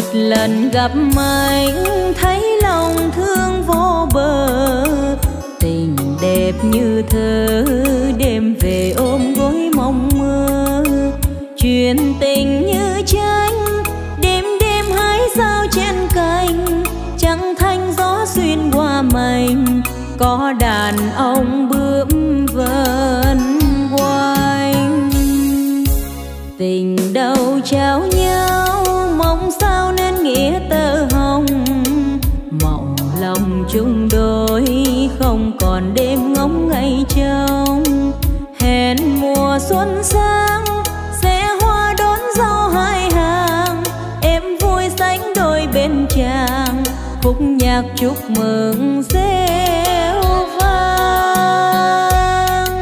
lần gặp anh thấy lòng thương vô bờ, tình đẹp như thơ đêm về ôm gối mong mơ, chuyện tình như tranh đêm đêm hái sao trên cành, trăng thanh gió xuyên qua mảnh, có đàn ông bướm vần quanh. Tình đầu trao nhau mong sao nên nghĩa tơ hồng, mộng lòng chung đôi không còn đêm ngóng ngày trông, hẹn mùa xuân sang sẽ hoa đón rau hai hàng, em vui sánh đôi bên chàng khúc nhạc chúc mừng reo vang.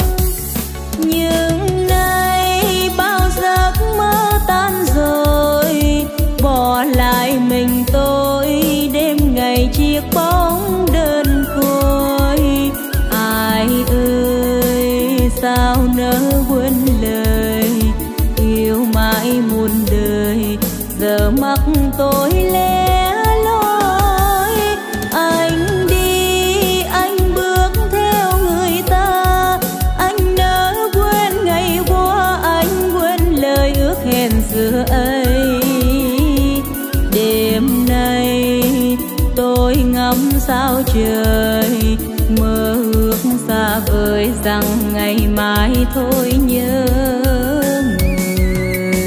Nhưng nay bao giấc mơ tan rồi, bỏ lại mình tôi đêm ngày chiếc bóng đơn côi. Ai ơi sao nỡ quên lời yêu mãi muôn đời, giờ mắt tôi lẻ loi. Anh đi anh bước theo người ta, anh nỡ quên ngày qua, anh quên lời ước hẹn xưa ấy. Đêm nay tôi ngắm sao trời, mơ ước xa vời rằng ngày mai thôi nhớ người.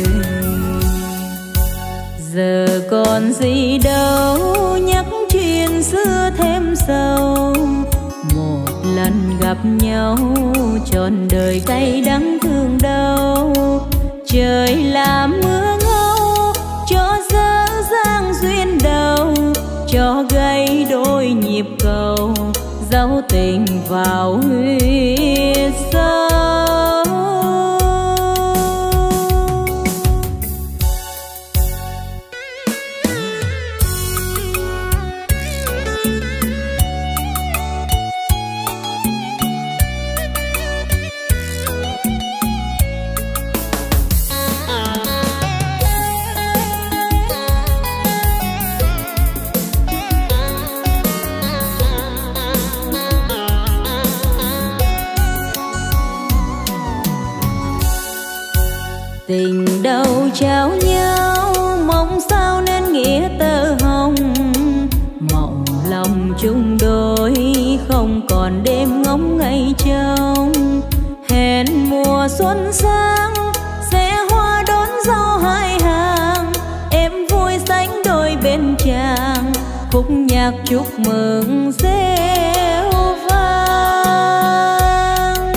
Giờ còn gì đâu nhắc chuyện xưa thêm sâu, một lần gặp nhau trọn đời cay đắng thương đau. Trời làm mưa ngâu cho dở dang duyên đầu, cho gây đôi nhịp cầu dấu tình vào huyết sâu. Tình đầu trao nhau mong sao nên nghĩa tơ hồng, mộng lòng chung đôi không còn đêm ngóng ngày trông, hẹn mùa xuân sang sẽ hoa đón rau hai hàng, em vui sánh đôi bên chàng khúc nhạc chúc mừng reo vang.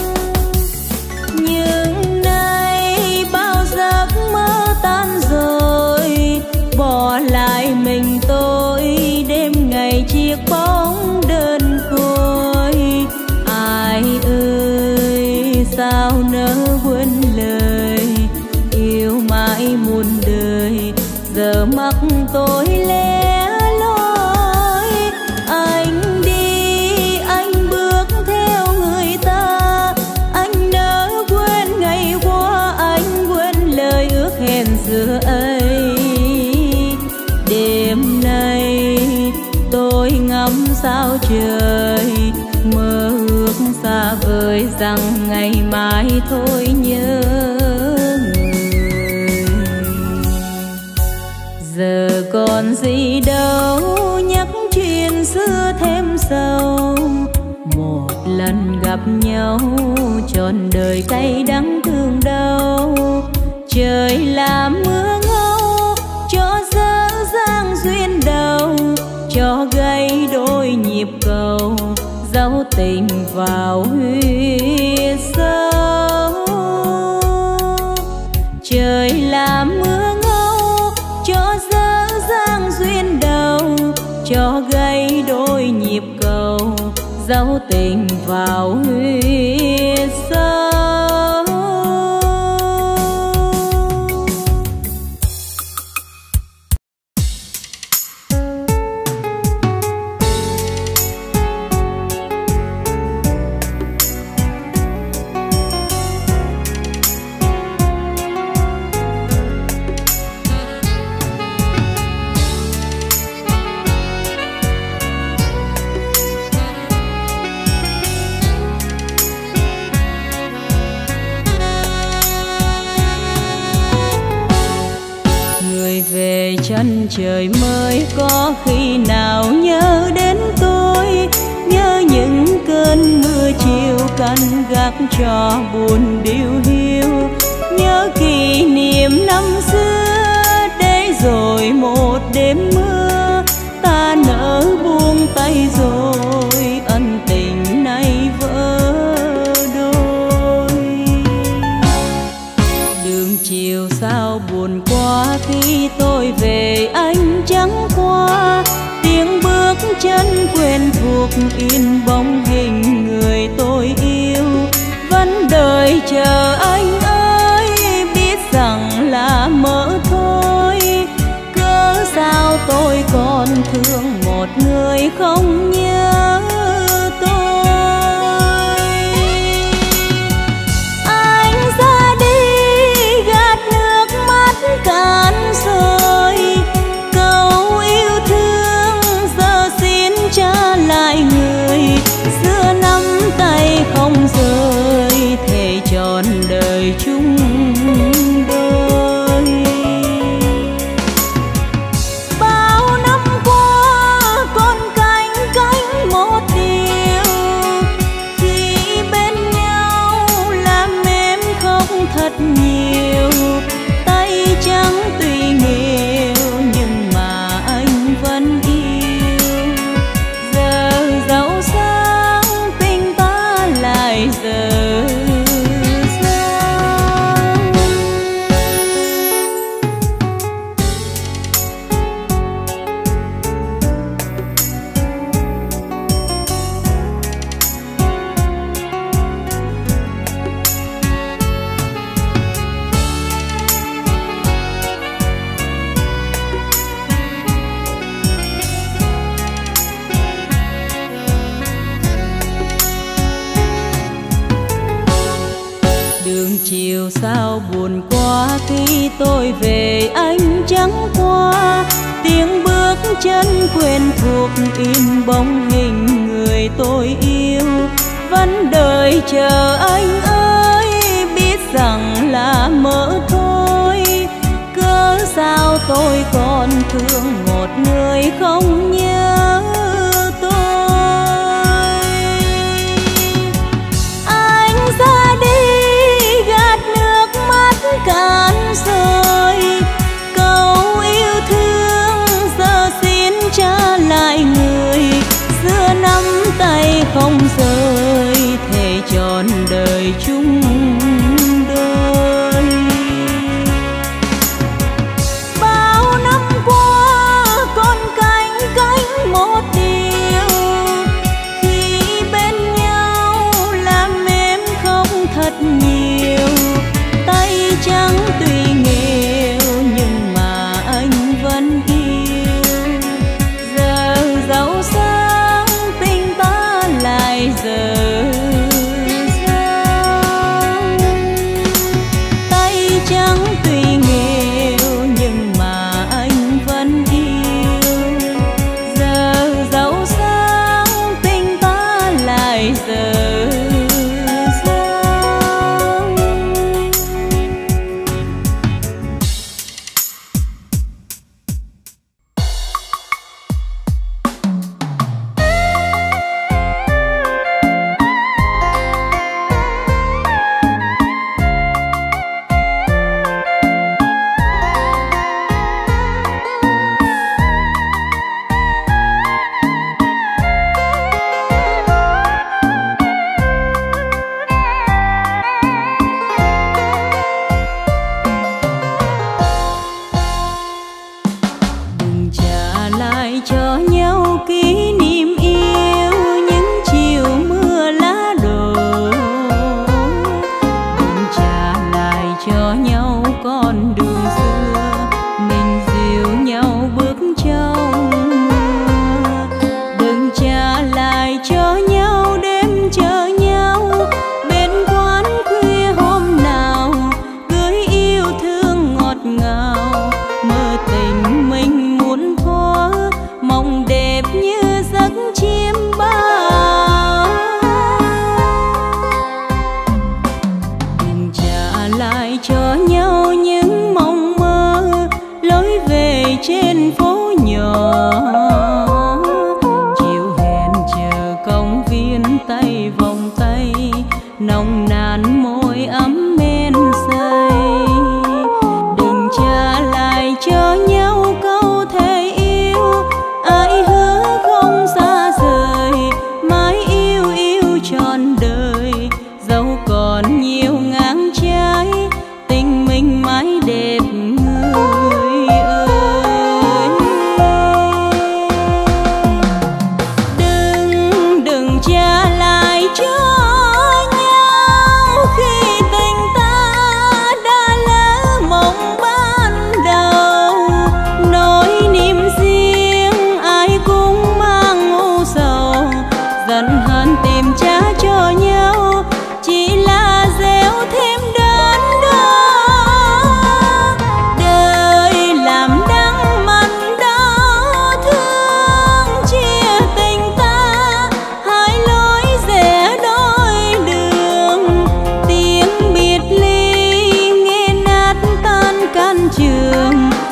Nhưng nay bao giấc mơ tan rồi, bỏ lại mình tôi đêm ngày chiếc bóng đơn côi. Ai ơi sao nỡ quên lời yêu mãi muôn đời, giờ mắt tôi lẻ loi. Anh đi anh bước theo người ta, anh nỡ quên ngày qua, anh quên lời ước hẹn xưa ấy. Đêm nay tôi ngắm sao trời, mơ ước xa vời rằng ngày mai thôi nhớ người. Giờ còn gì đâu nhắc chuyện xưa thêm sâu, một lần gặp nhau trọn đời cay đắng thương đau. Trời làm mưa ngâu cho dở dang duyên đầu, cho gây đôi nhịp cầu dấu tình vào huyết sâu. Trời làm mưa ngâu cho dở dang duyên đầu, cho gây đôi nhịp cầu dấu tình vào huyết sâu. chân trời mới có khi nào nhớ đến tôi, nhớ những cơn mưa chiều canh gác cho buồn điều hiu, nhớ kỷ niệm năm xưa để rồi một đêm mưa ta nỡ buông tay rồi ân tình nay vỡ đôi. Đường chiều sao buồn quá khi tôi về anh chẳng qua, tiếng bước chân quen thuộc in bóng hình người tôi yêu, vẫn đợi chờ anh ơi biết rằng là mơ thôi. Cớ sao tôi còn thương một người không nhớ tôi. Anh ra đi gạt nước mắt cạn rơi, câu yêu thương giờ xin trả lại người, xưa nắm tay không rời thề trọn đời chung đôi. Bao năm qua con canh cánh một điều, khi bên nhau làm em khóc thật nhiều, tay trắng tuy nghèo nhưng mà anh vẫn yêu. Giờ giàu sang tình ta lại dở dang. Đường chiều sao buồn quá khi tôi về anh chẳng qua, tiếng bước chân quen thuộc in bóng hình người tôi yêu, vẫn đợi chờ anh ơi biết rằng là mơ thôi. Cớ sao tôi còn thương một người không nhớ tôi. Anh ra đi gạt nước mắt cạn rơi, câu yêu thương giờ xin trả lại người, xưa nắm tay không rời thề trọn đời chung đôi. Bao năm qua con canh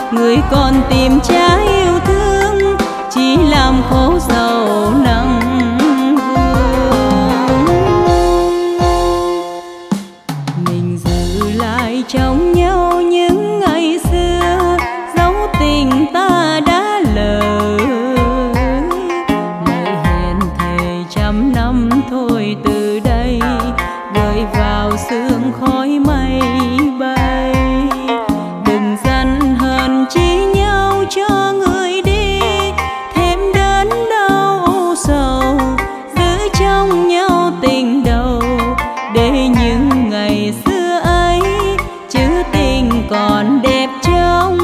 người còn tìm trái yêu thương chỉ làm khổ sầu nặng vương. Mình giữ lại trong nhau những ngày xưa, dấu tình ta đã lỡ. Lời hẹn thề trăm năm thôi từ đây gửi vào sương khói mây bay. Đừng giận hờn chi nhau cho người đi, thêm đớn đau sầu, giữ trong nhau tình đầu để những ngày xưa ấy chữ tình còn đẹp trong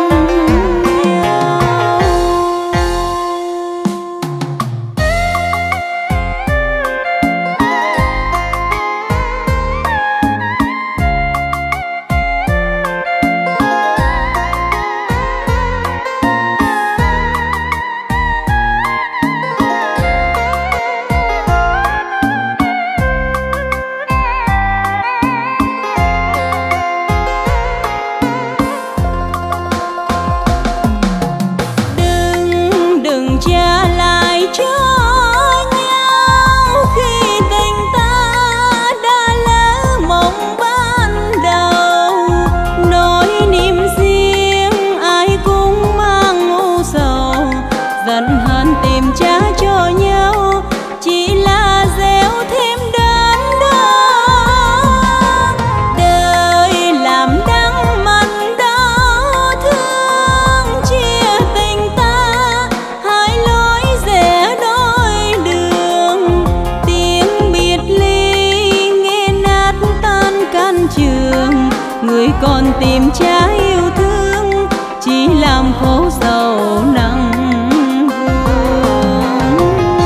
còn tìm trái yêu thương chỉ làm khổ sầu nặng vương.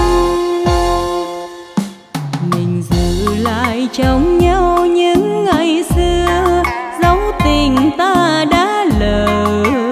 Mình giữ lại trong nhau những ngày xưa, dấu tình ta đã lỡ.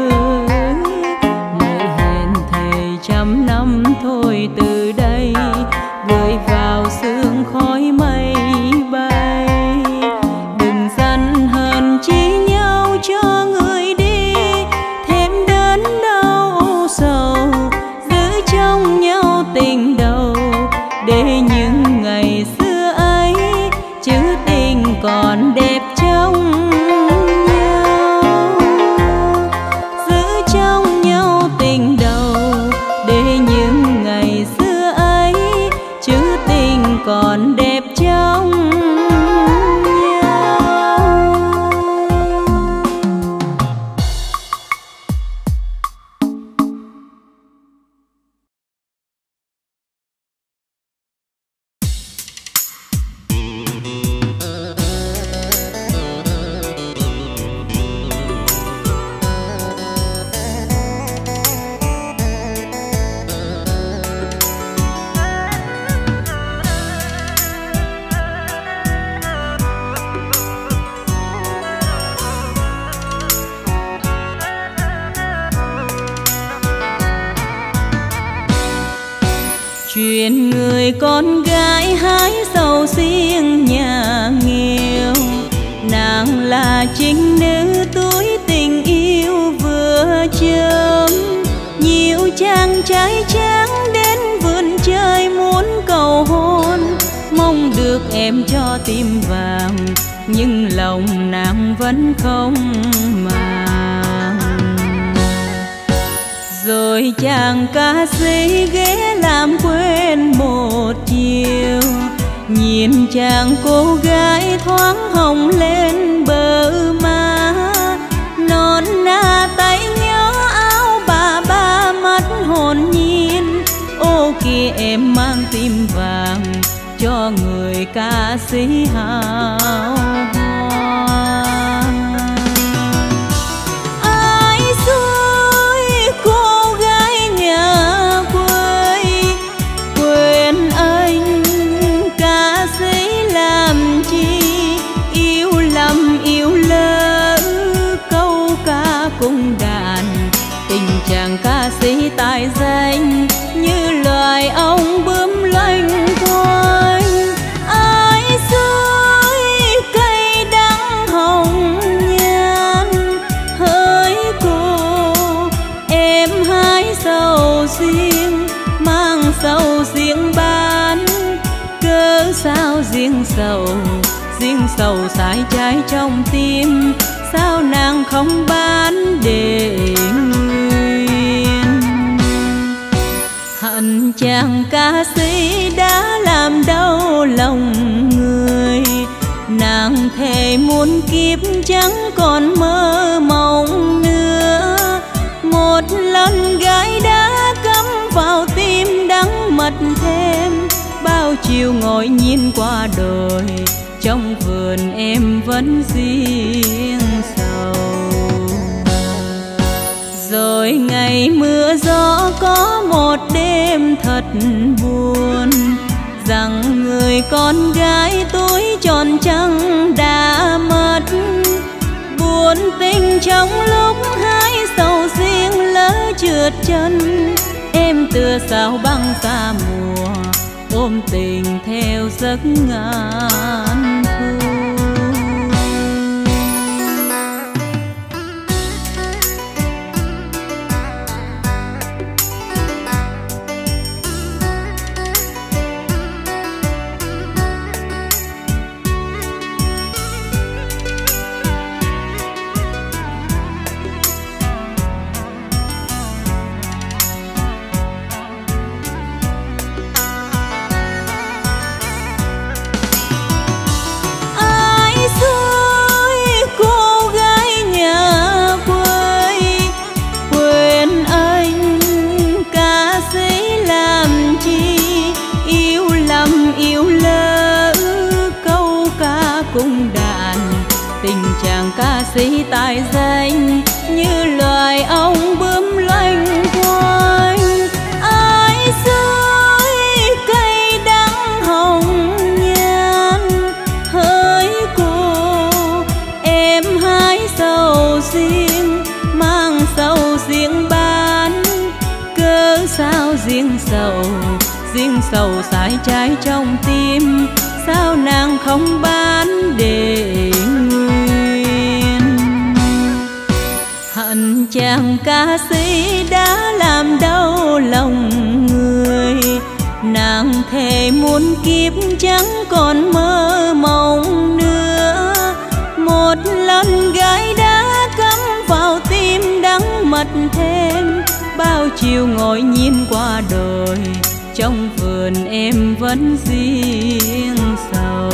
Lời hẹn thề trăm năm thôi từ đây gửi vào sương khói mây bay. Đừng giận hờn chi cho người đi, thêm đớn đau sầu, giữ trong nhau tình đầu để những ngày xưa ấy chữ tình còn đẹp trong nhau. Giữ trong nhau tình đầu để những ngày xưa ấy chữ tình còn đẹp trong chuyện người con gái hái sầu riêng nhà nghèo. Nàng là trinh nữ tuổi tình yêu vừa chớm, nhiều chàng trai trắng đến vườn chơi muốn cầu hôn, mong được em cho tim vàng nhưng lòng nàng vẫn không màng. Rồi chàng ca sĩ ghé làm quên một chiều, nhìn chàng cô gái thoáng hồng lên bờ má, non na tay nhớ áo bà ba mắt hồn nhiên. Ô kìa em mang tim vàng cho người ca sĩ hào hoa. Ai xui cô gái nhà quê quên anh ca sĩ làm chi, yêu lầm yêu lỡ câu ca cung đàn. Tình chàng ca sĩ tài danh như loài ong bướm loanh quanh. Ai xui cây đắng hồng nhan hỡi cô riêng, mang sầu riêng bán. Cớ sao riêng sầu sải trái trong tim, sao nàng không bán để nguyên. Hận chàng ca sĩ đã làm đau lòng người, nàng thề muôn kiếp chẳng còn mơ mộng nữa. Một lần gái đã cắm vào tim đắng mật thêm, bao chiều ngồi nhìn qua đời, trong vườn em vẫn riêng sầu. Rồi ngày mưa gió có một đêm thật buồn, rằng người con gái tuổi tròn trăng đã mất. Buồn tình trong lúc hai sầu riêng lỡ trượt chân, em tựa sao băng xa mùa, ôm tình theo giấc ngàn thu. Ca sĩ tài danh như loài ong bướm loanh quanh. Ai rơi cây đắng hồng nhan hỡi cô, em hái sầu riêng, mang sầu riêng bán. Cớ sao riêng sầu sải trái trong tim, sao nàng không bán để chàng ca sĩ đã làm đau lòng người, nàng thề muôn kiếp chẳng còn mơ mộng nữa. Một lần gái đã cắm vào tim đắng mật thêm, bao chiều ngồi nhìn qua đời, trong vườn em vẫn riêng sầu.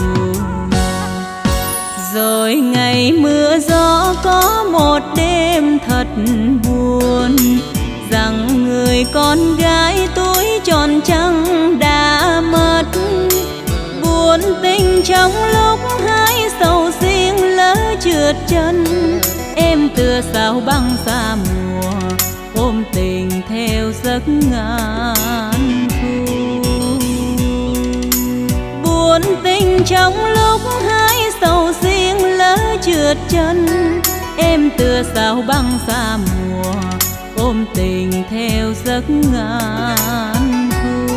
Rồi ngày mưa gió có một đêm thật buồn, rằng người con gái tuổi tròn trăng đã mất. Buồn tình trong lúc hai sầu riêng lỡ trượt chân, em tựa sao băng xa mùa, ôm tình theo giấc ngàn thu. Buồn tình trong lúc hai sầu riêng lỡ trượt chân, em tựa sao băng xa mùa, ôm tình theo giấc ngàn thu.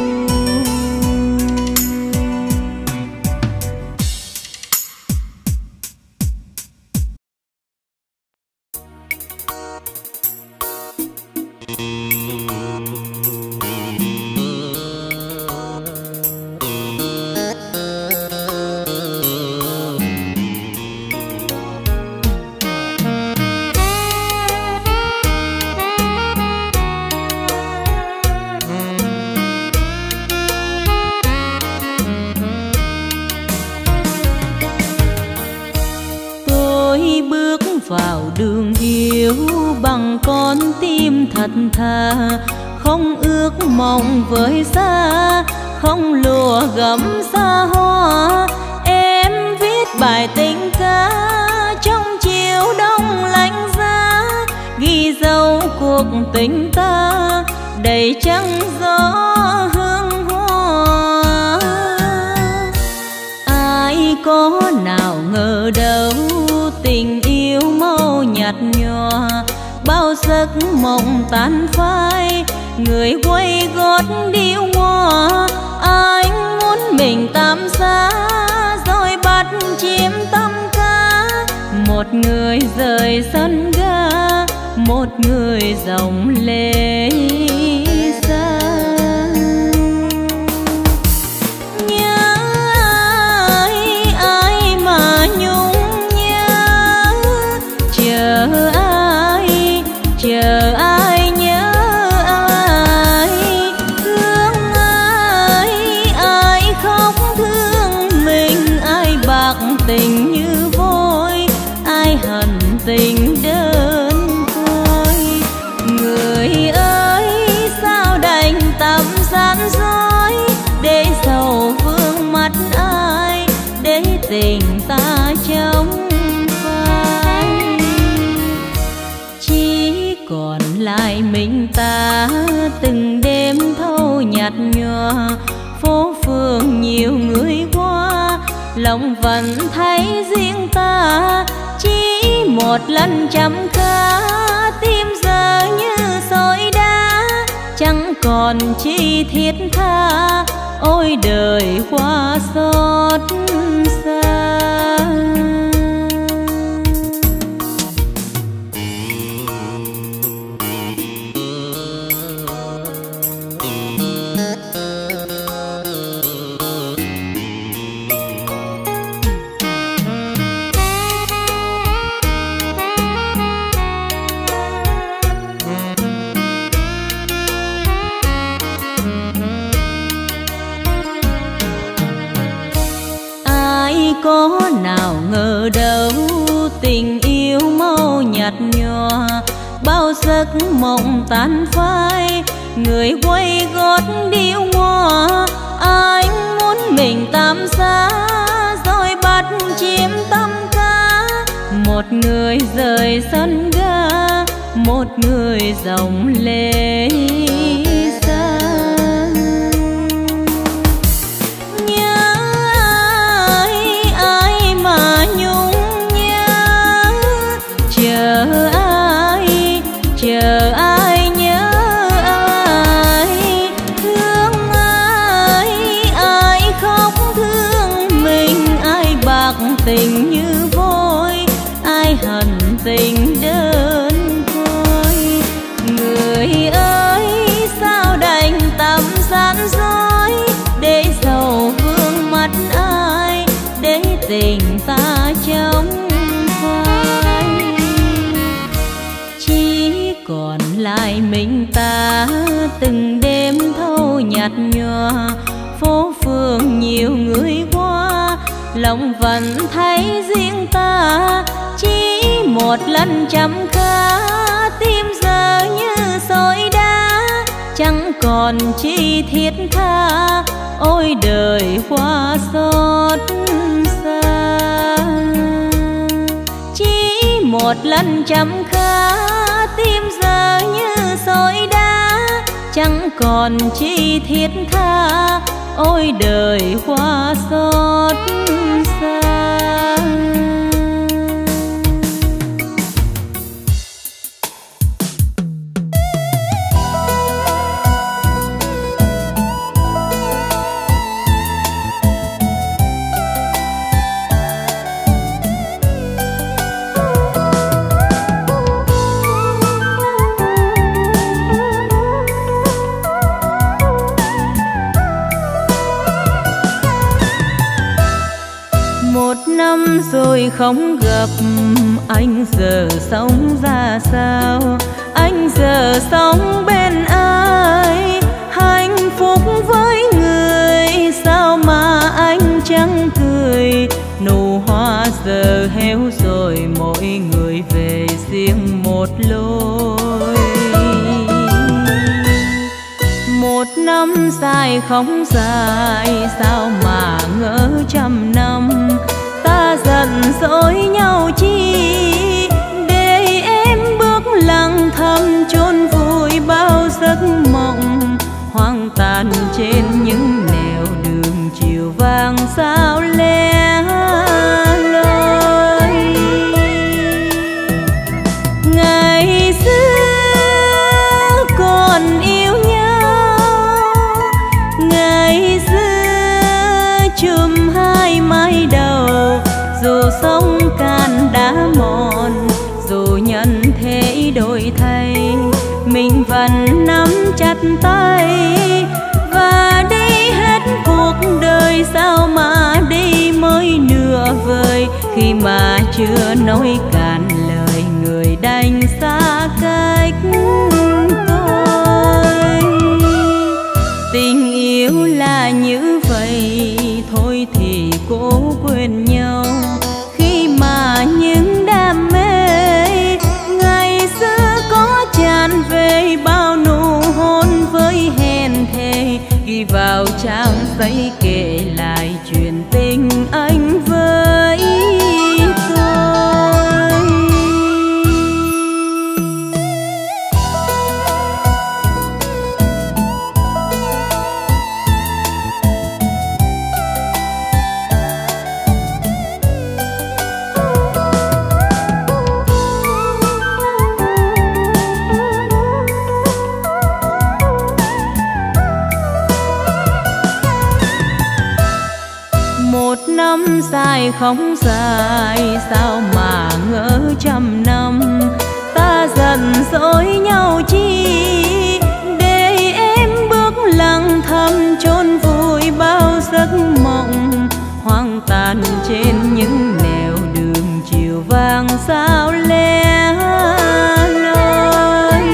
Vào đường yêu bằng con tim thật thà, không ước mong với xa, không lùa gấm xa hoa. Em viết bài tình ca trong chiều đông lạnh giá, ghi dấu cuộc tình ta đầy trăng gió hương hoa. Ai có nào ngờ đâu tình yêu mau nhạt nhòa, bao giấc mộng tan phai, người quay gót điêu ngoa. Anh muốn mình tạm xa rồi bắt chim tâm ca, một người rời sân ga, một người dòng lệ chỉ còn lại mình ta. Từng đêm thâu nhạt nhòa, phố phường nhiều người qua, lòng vẫn thấy riêng ta. Chỉ một lần chăm cá, tim giờ như sỏi đá, chẳng còn chi thiết tha. Ôi đời quá xót xa. Có nào ngờ đâu tình yêu mau nhạt nhòa, bao giấc mộng tan phai, người quay gót điệu ngoa. Anh muốn mình tạm xa rồi bắt chim tâm cá, một người rời sân ga, một người dòng lệ xa. Chờ ai nhớ ai, thương ai khóc thương mình, ai bạc tình như vôi, ai hận tình đơn côi. Người ơi sao đành tạm gian dối, để dầu vương mắt ai, để tình ta trong còn lại mình ta. Từng đêm thâu nhạt nhòa, phố phường nhiều người qua, lòng vẫn thấy riêng ta. Chỉ một lần chăm cá, tim giờ như sỏi đá, chẳng còn chi thiết tha. Ôi đời quá xót xa. Chỉ một lần chăm cá, tim giờ như sỏi đá, chẳng còn chi thiết tha. Ôi đời quá xót xa. Năm rồi không gặp, anh giờ sống ra sao? Anh giờ sống bên ai? Hạnh phúc với người sao mà anh chẳng cười? Nụ hoa giờ héo rồi, mỗi người về riêng một lối. Một năm dài không dài, sao mà ngỡ trăm năm. Ta giận dỗi nhau chi, để em bước lặng thầm chôn vùi bao giấc mộng hoang tàn trên những nẻo đường chiều vàng sao lẻ loi. Ngày xưa còn yêu nhau, ngày xưa chùm hai mái đầu. Dù sông can đá mòn, dù nhân thế đổi thay, mình vẫn nắm chặt tay và đi hết cuộc đời. Sao mà đi mới nửa vời, khi mà chưa nói cạn lời, người đành xa cách tôi. Tình yêu là như vậy, thôi thì cố quên nhau. Khi mà những đam mê ngày xưa có tràn về, bao nụ hôn với hẹn thề, ghi vào trang giấy kể lại chuyện tình anh với tôi. dài không dài, sao mà ngỡ trăm năm. Ta giận dỗi nhau chi, để em bước lặng thầm chôn vùi bao giấc mộng hoang tàn trên những nẻo đường chiều vàng sao lẻ loi.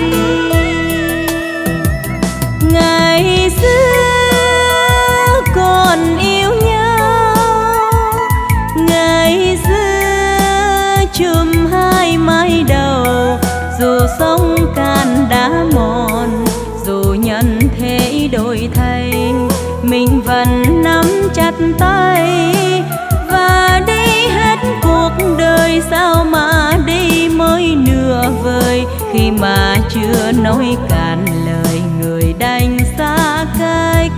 Ngày xưa còn yêu nhau, ngày xưa chùm hai mái đầu, dù sông can đá mòn, dù nhân thế đổi thay, mình vẫn nắm chặt tay và đi hết cuộc đời. Sao mà đi mới nửa vời, khi mà chưa nói cạn lời người đành xa cách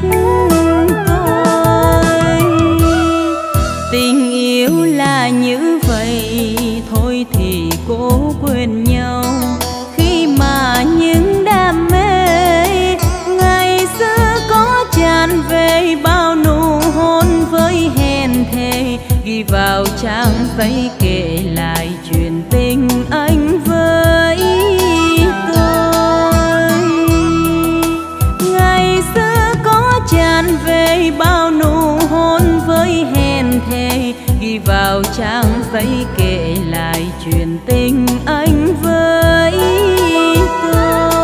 tôi. Tình yêu là như vậy thôi thì cố quên nhau, khi mà những đam mê ngày xưa có tràn về, bao nụ hôn với hẹn thề ghi vào trang giấy kể lại chuyện tình anh với tôi. Ngày xưa có tràn về, bao nụ hôn với hẹn thề ghi vào trang giấy kể lại chuyện tình anh với tôi.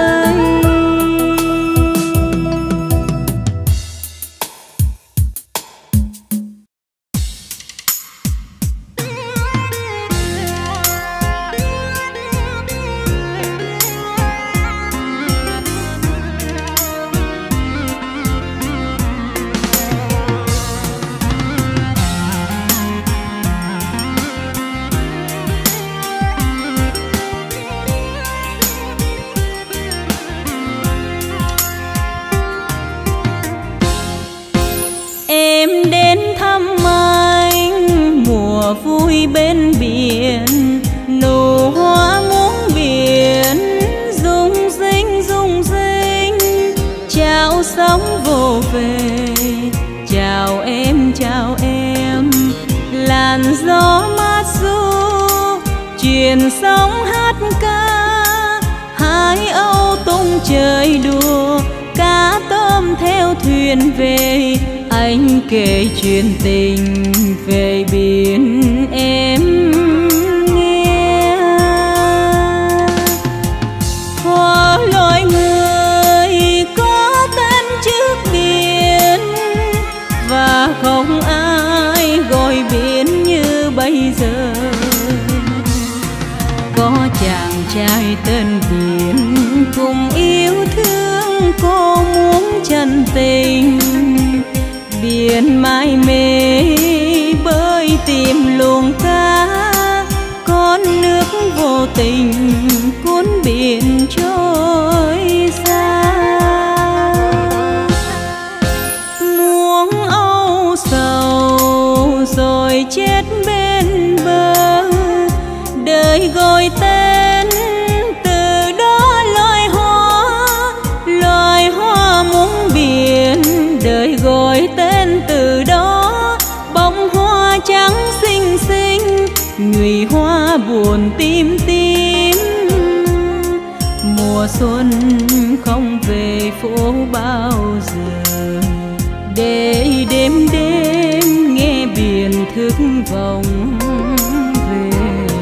Vui bên biển, nụ hoa muống biển rung rinh, chào sóng vô về, chào em, làn gió mát du truyền sóng hát ca, hai âu tung trời đùa, cá tôm theo thuyền về. Anh kể chuyện tình về biển em nghe. Có loài người có tên trước biển, và không ai gọi biển như bây giờ. Có chàng trai tên biển cùng yêu thương cô muốn chân tình, biển mãi mê bơi tìm luồng cá, con nước vô tình cuốn biển trôi xa. Muống âu sầu rồi chết bên bờ, đời gọi tên từ đó loài hoa muống biển, đời gọi tên từ đó bông hoa trắng xinh xinh, nhụy hoa buồn tim tím. Mùa xuân không về phố bao giờ, để đêm đêm nghe biển thức vọng về.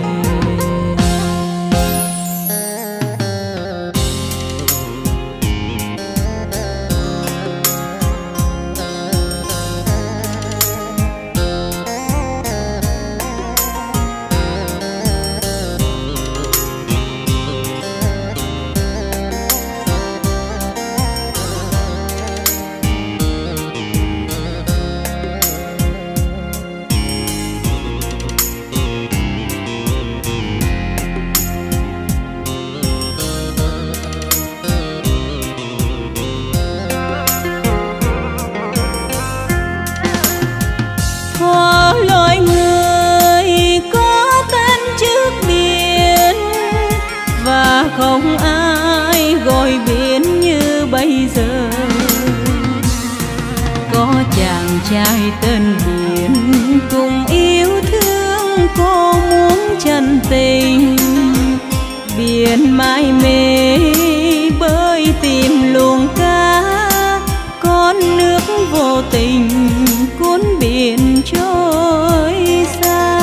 không ai gọi biển như bây giờ. Có chàng trai tên biển dùng yêu thương cô muốn chân tình. Biển mãi mê bơi tìm luồng cá, con nước vô tình cuốn biển trôi xa.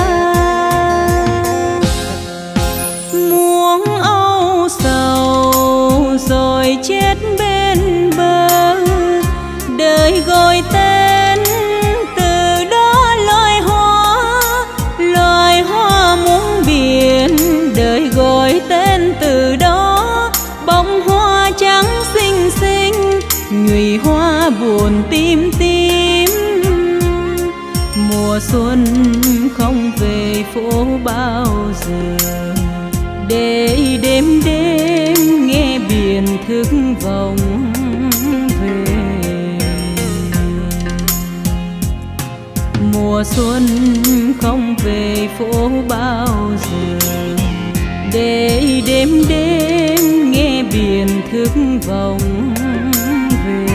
Muốn âu sầu rồi chết bên bờ, đời gọi tên từ đó loài hoa muôn biển. Đời gọi tên từ đó bông hoa trắng xinh xinh, nhụy hoa buồn tim tim. Mùa xuân không về phố bao giờ, để đêm đêm nghe biển thức vọng về. Mùa xuân không về phố bao giờ, để đêm đêm nghe biển thức vọng về.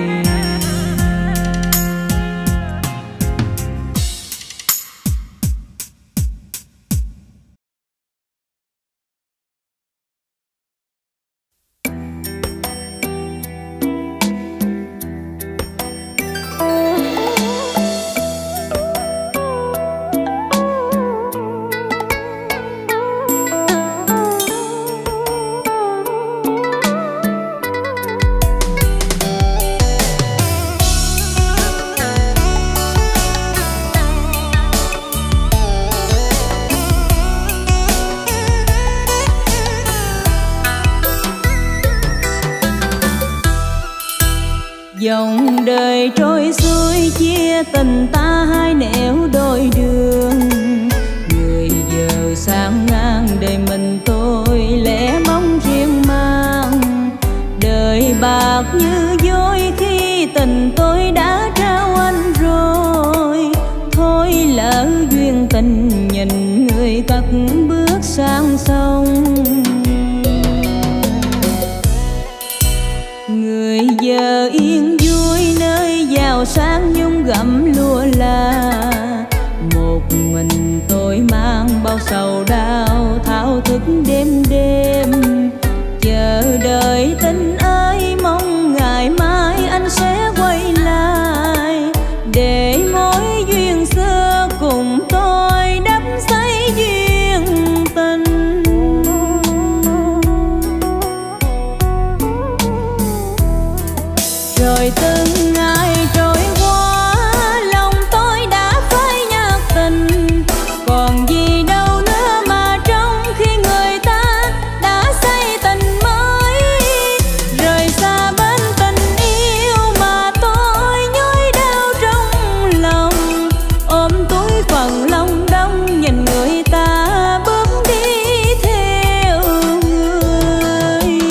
Dòng đời trôi xuôi chia tình ta hai nẻo đôi đường. Người giờ sang ngang đời mình tôi lẻ bóng riêng mang. Đời bạc như dối khi tình tôi đã trao anh rồi. Thôi lỡ duyên tình nhìn người cất bước sang sông. Người giờ yên vui nơi giàu sang nhung gặm lúa là. Một mình tôi mang bao sầu đau thao thức đêm đêm. Chờ đợi tình ơi mong ngày mai anh sẽ quay lại, để mối duyên xưa cùng tôi đắp xây duyên tình. Rồi từng ngày trôi qua lòng tôi đã phai nhạt tình. Còn gì đâu nữa mà trong khi người ta đã xây tình mới. Rời xa bên tình yêu mà tôi nhói đau trong lòng. Ôm túi phần lòng đông nhìn người ta bước đi theo người.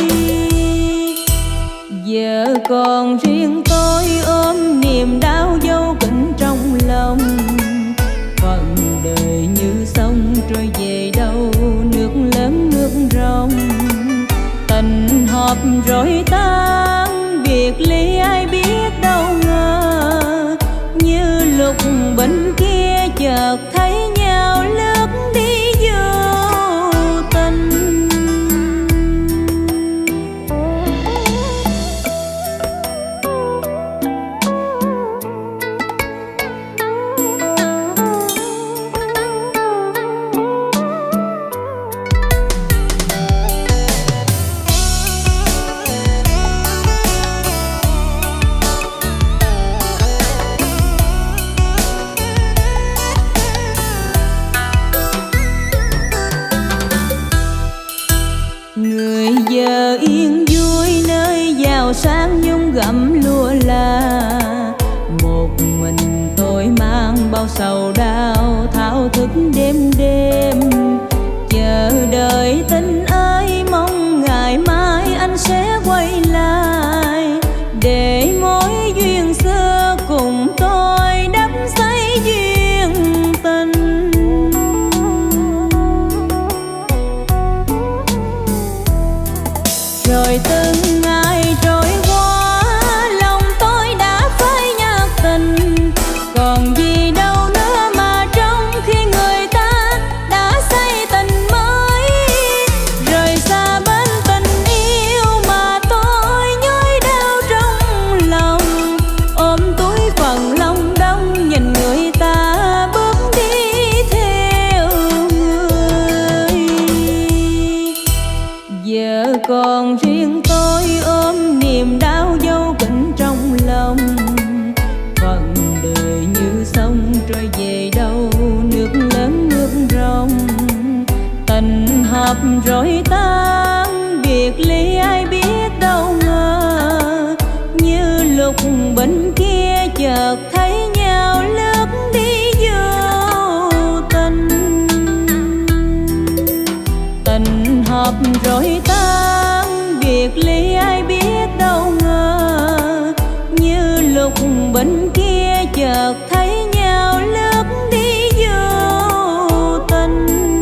Giờ còn riêng tôi ôm niềm đau dấu kín trong lòng. Phần đời như sông trôi về đâu nước lớn nước rộng. Tình hợp rồi tan biệt ly ai biết đâu ngờ. Như lúc bên kia chợt thấy nhau lướt đi vô tình. Người giờ yên vui nơi giàu sang nhung gặm lúa là. Một mình tôi mang bao sầu đau thao thức đêm đêm. Chờ đợi tình ơi mong ngày mai anh sẽ quay lại, để mối duyên xưa cùng tôi đắp xây duyên tình. Rồi từng ngày trôi qua lòng tôi đã phai nhạt tình. Còn gì đâu nữa mà Giờ còn riêng tôi ôm niềm đau dấu kín trong lòng. Phận đời như sông trôi về đâu, nước lớn nước rộng. Tình hợp rồi tan, biệt ly ai biết đâu ngờ. Như lúc bên kia chợt thấy nhau lướt đi vô tình. Tình hợp rồi tan, biệt ly ai biết đâu ngờ. Như lúc bên kia chợt thấy nhau lướt đi vô tình.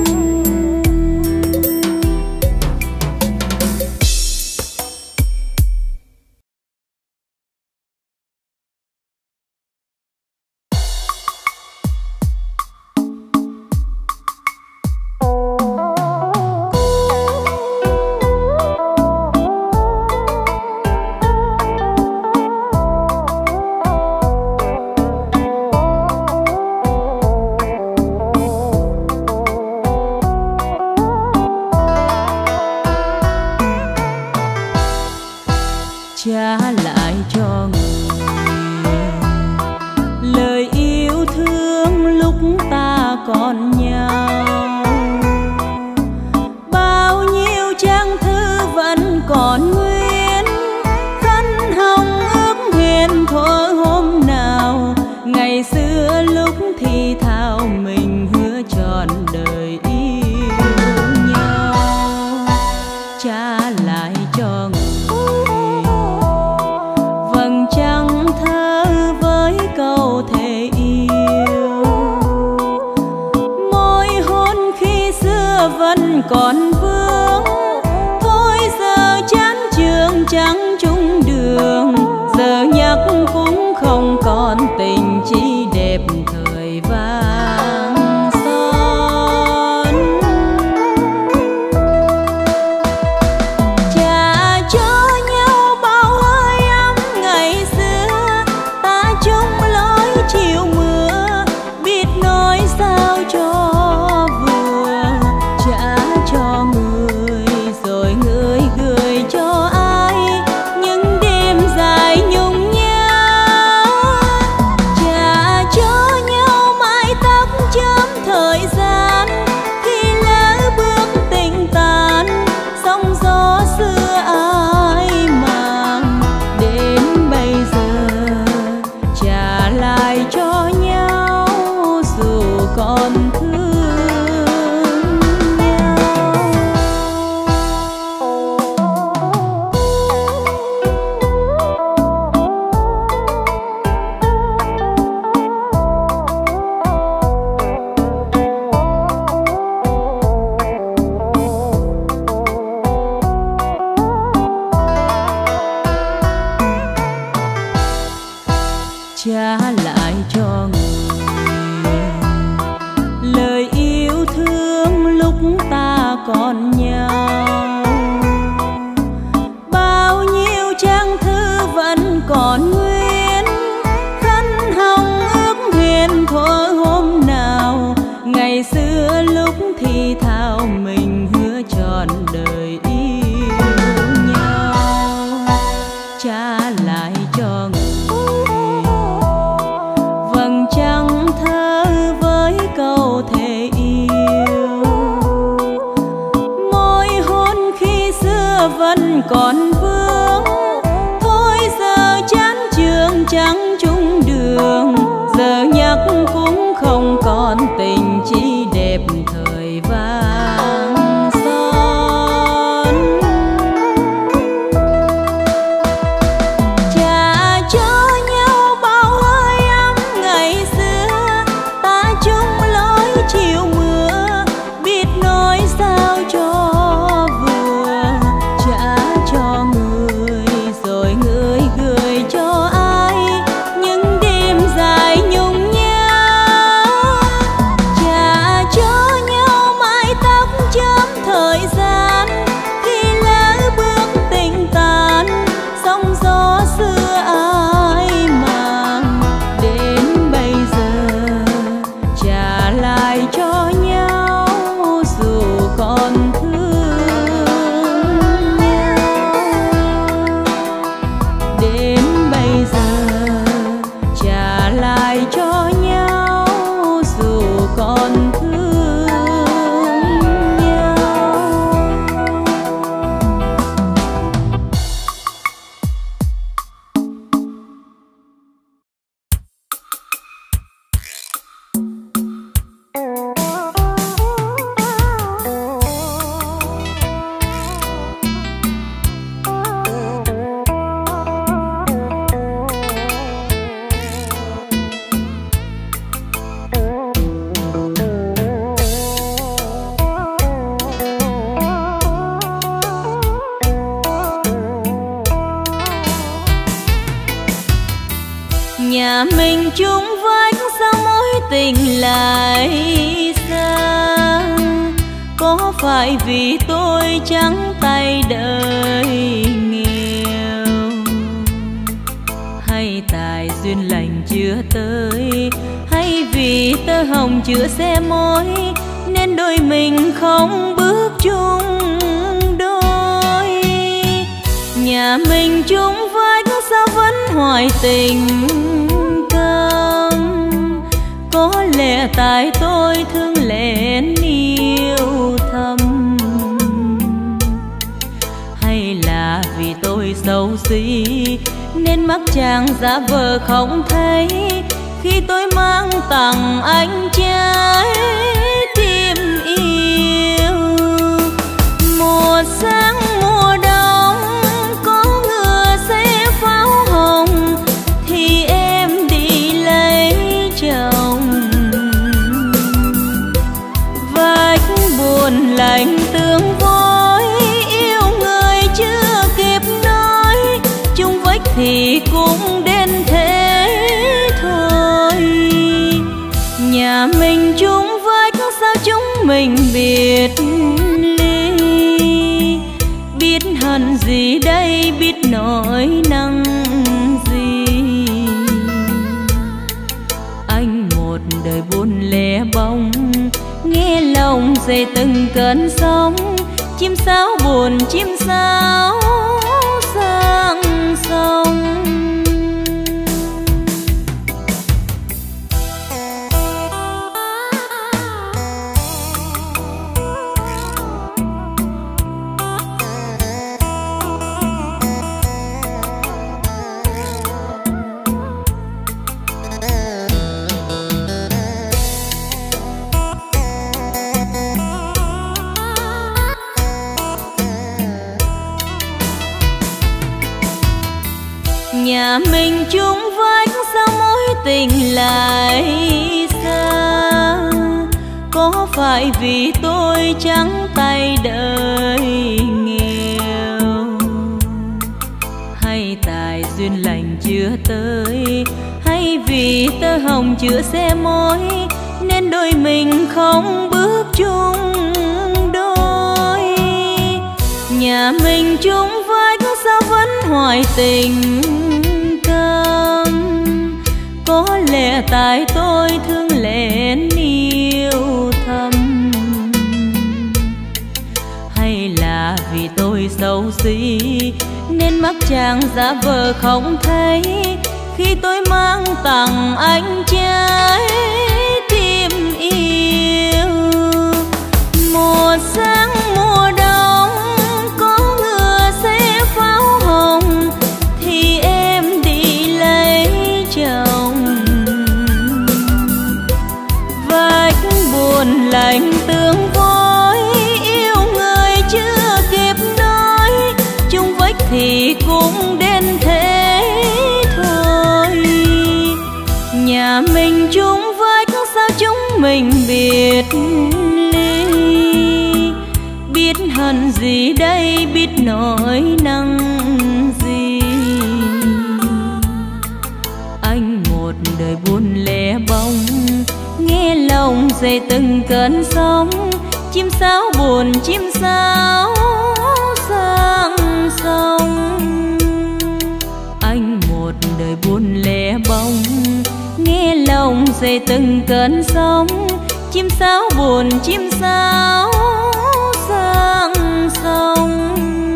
Trả lại cho người lời yêu thương lúc ta còn nhau. Bao nhiêu trang thư vẫn còn nguyên, khăn hồng ước hẹn thuở hôm nào. Ngày xưa lúc thì thào mình hứa trọn đời yêu nhau. Trả lại cho người chẳng thơ với câu thề yêu. Môi hôn khi xưa vẫn còn vương, thôi giờ chán trường chẳng chung đường. Giờ nhắc cũng không còn tình chỉ đẹp thời vang son. Trả cho nhau bao hơi ấm ngày xưa, ta chung lối chiều mưa, biết nói sao cho vừa. Trả cho người rồi người gửi cho ai những đêm dài nhung nhớ. Trả cho nhau mái tóc chớm thời gian, khi lỡ bước tình tàn. Sóng gió xưa ai màng, đến bây giờ trả lại cho nhau dù còn thương nhau. Trả lại cho người lời yêu thương lúc ta còn nhau. Bao nhiêu trang thư vẫn còn nguyên, khăn hồng ước hẹn thuở hôm nào. Ngày xưa lúc thì thào mình hứa trọn đời yêu nhau. Trả lại cho người chẳng thơ với câu thề yêu. Môi hôn khi xưa vẫn còn vương, thôi giờ chán trường chẳng chung đường. Giờ nhắc cũng không còn tình chỉ đẹp thời vang son. Trả cho nhau bao hơi ấm ngày xưa, ta chung lối chiều mưa, biết nói sao cho vừa. Trả cho Nhà mình chung vách sao mối tình lại xa? Có phải vì tôi trắng tay đời nghèo, hay tại duyên lành chưa tới, hay vì tơ hồng chưa xe môi nên đôi mình không bước chung đôi? Nhà mình chung vách sao vẫn hoài tình câm? Có lẽ tại tôi thương lén yêu thầm, hay là vì tôi xấu xí nên mắc chàng giả vờ không thấy khi tôi mang tặng anh trái tim yêu? Một sáng mùa đông có ngựa xe pháo hồng thì em đi lấy chồng. Vách buồn lạnh tương vối yêu người chưa kịp nói, chung vách thì cũng đến thế thôi. Nhà mình chung vách sao chúng mình biệt ly? Biết hận gì đây, biết nỗi năng gì? Anh một đời buồn lẻ bóng, nghe lòng dậy từng cơn sóng. Chim sáo buồn chim sáo sang sông. Nhà mình chung vách sao mối tình lại xa? Có phải vì tôi trắng tay đời nghèo, hay tại duyên lành chưa tới, hay vì tơ hồng chưa xe môi nên đôi mình không bước chung đôi? Nhà mình chung vách sao vẫn hoài tình câm? Có lẽ tại tôi thương lén yêu thầm, hay là vì tôi xấu xí nên mắc chàng giả vờ không thấy khi tôi mang tặng anh trái tim yêu? Một sáng mùa đông có ngựa xe pháo hồng thì em đi lấy chồng. Vách buồn lạnh tương vối yêu người chưa kịp nói, chung vách thì cũng đến thế thôi. Nhà mình chung vách sao chúng mình biệt ly? Biết hận gì đây, biết nỗi năng gì? Anh một đời buồn lẻ bóng, nghe lòng dậy từng cơn sóng. Chim sáo buồn chim sáo sang sông. Anh một đời buồn lẻ bóng, nghe lòng dậy từng cơn sóng. Chim sáo buồn chim sáo sang sông.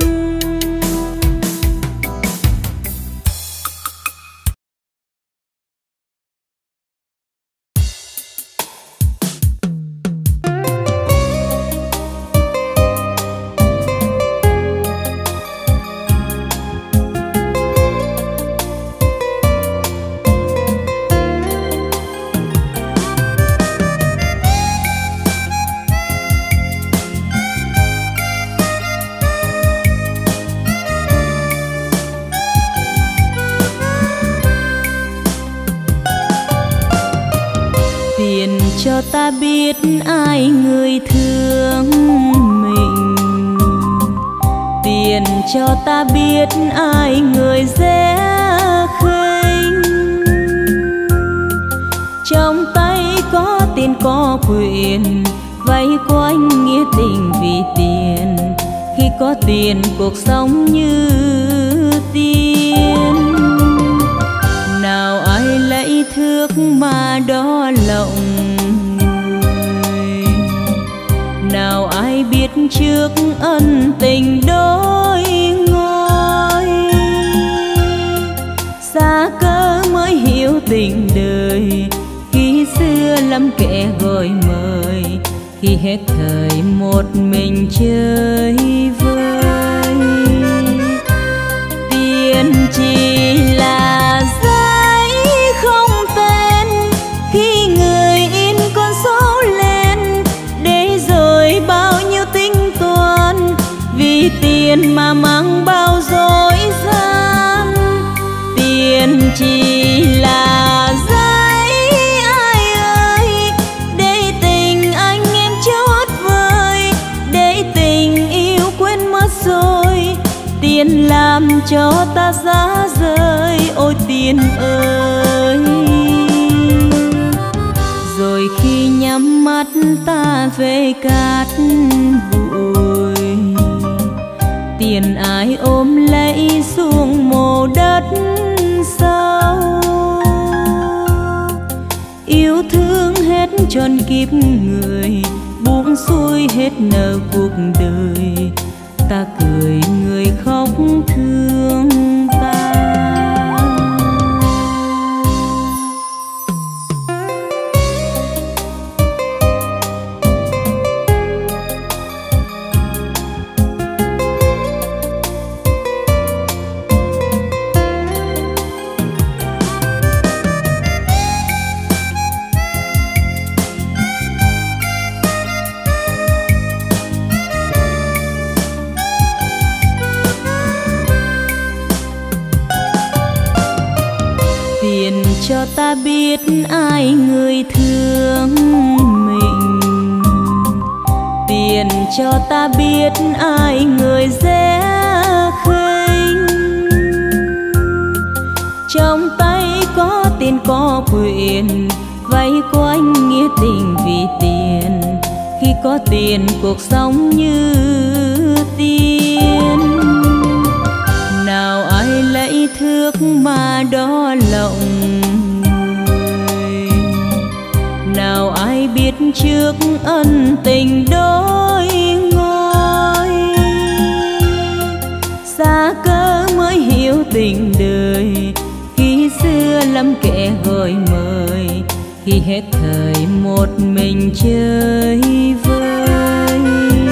Cho ta biết ai người thương mình, tiền cho ta biết ai người dễ khinh. trong tay có tiền có quyền, vây quanh nghĩa tình vì tiền. Khi có tiền cuộc sống như tiên. Nào ai lấy thước mà đo lộng người, nào ai biết trước ân tình đôi ngôi. Xa cơ mới hiểu tình đời, khi xưa lắm kẻ gọi mời, khi hết thời một mình chơi vơi. Tiền chỉ là giấy không tên, khi người in con số lên, để rồi bao nhiêu tính toán, vì tiền mà mang bao dối gian. Tiền chỉ là giấy ai ơi, để tình anh em chót vơi, để tình yêu quên mất rồi. Tiền làm cho ta giá rơi, ôi tiền ơi. Rồi khi nhắm mắt ta về cát bụi, tiền ai ôm lấy xuống mồ đất sâu. Yêu thương hết trọn kiếp người, buông xuôi hết nợ cuộc đời. Ta cười người khóc thương ta. Cho ta biết ai người thương mình, tiền cho ta biết ai người dễ khinh. Trong tay có tiền có quyền, vây quanh nghĩa tình vì tiền. Khi có tiền cuộc sống như tiên. Nào ai lấy thước mà đo lộng người, nào ai biết trước ân tình đôi ngôi. Xa cơ mới hiểu tình đời, khi xưa lắm kẻ gọi mời, khi hết thời một mình chơi vơi.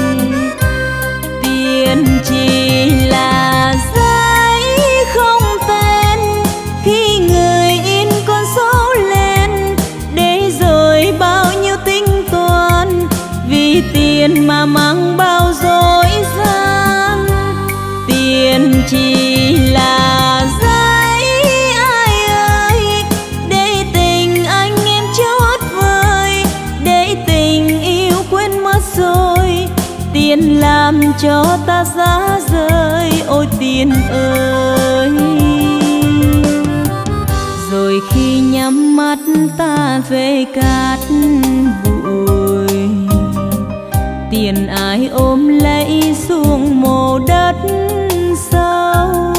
Tiền chỉ là giấy không tên, khi người in con số lên, để rồi bao nhiêu tính toán, vì tiền mà mang bao dối gian. Tiền chỉ là giấy ai ơi, để tình anh em chót vơi, để tình yêu quên mất rồi. Tiền làm cho ta giá rơi, ôi tiền ơi. Rồi khi nhắm mắt ta về cát bụi, tiền ai ôm lấy xuống mồ đất sâu.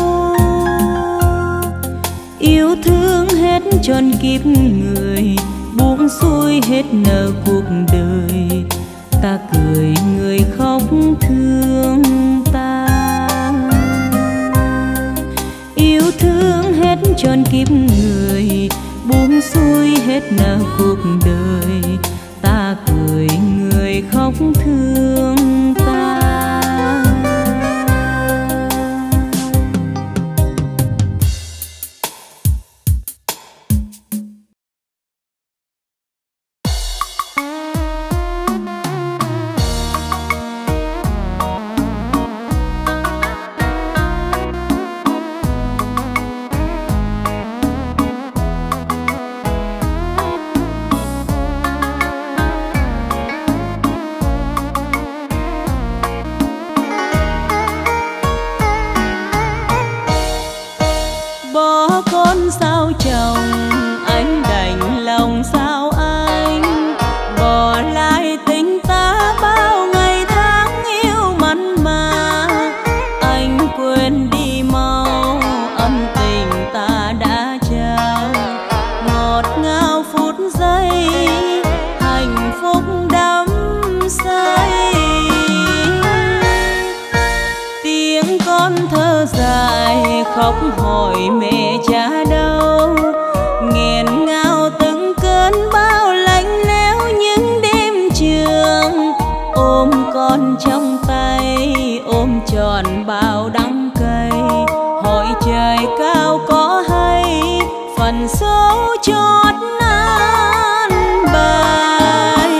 Yêu thương hết trọn kiếp người, buông xuôi hết nợ cuộc đời. Ta cười người khóc thương ta. Yêu thương hết trọn kiếp người, buông xuôi hết nợ cuộc đời. Ta cười người khóc thương ta. thơ dài khóc hỏi mẹ cha đâu, nghẹn ngào từng cơn bão lạnh lẽo những đêm trường. Ôm con trong tay ôm tròn bao đắng cay, hỏi trời cao có hay phần số chót nan bài.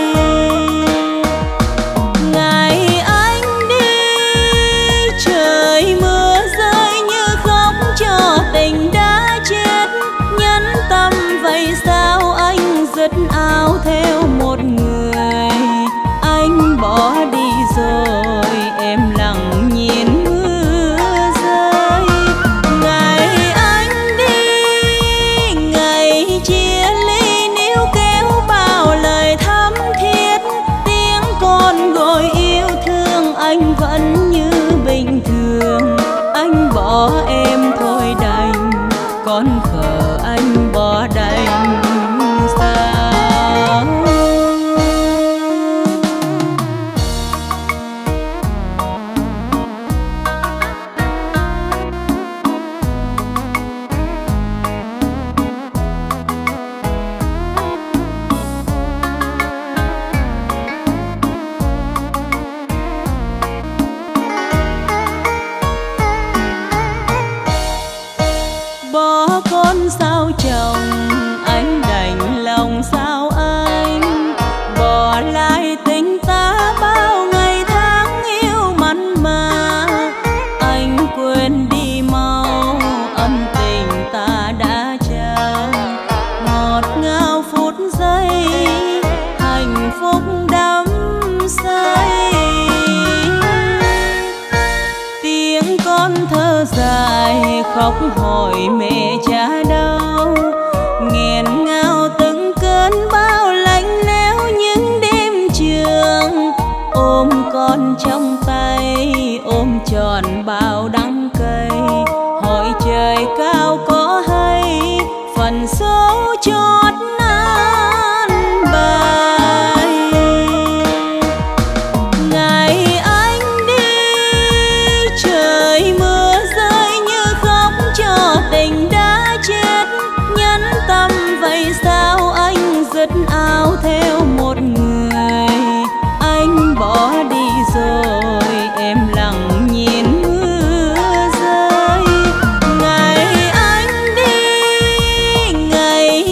Ngày anh đi trời mưa rơi như khóc cho tình đã chết, nhẫn tâm vậy sao anh dứt áo theo một người. Anh bỏ đi rồi em lặng nhìn mưa rơi. Ngày anh đi ngày chia ly níu kéo bao lời thắm thiết, tiếng con gọi yêu thương anh vẫn như bình thường. Anh bỏ em thôi đành, con khờ anh bỏ đành sao. Bỏ con sao chồng anh đành lòng sao anh, bỏ lại tình ta bao ngày tháng yêu mặn mà. Anh quên đi mau ân tình ta đã trao, ngọt ngào phút giây hạnh phúc đắm say. Tiếng con thơ dài khóc hỏi mẹ cha đâu, nghẹn ngào từng cơn bão lạnh lẽo những đêm trường. Ôm con trong tay ôm tròn bao đắng cay, hỏi trời cao có hay phần số chót nan bài. Ngày anh đi trời mưa rơi như khóc cho tình đã chết, nhẫn tâm vậy sao anh dứt áo theo một người. Anh bỏ đi rồi em lặng nhìn mưa rơi. Ngày anh đi ngày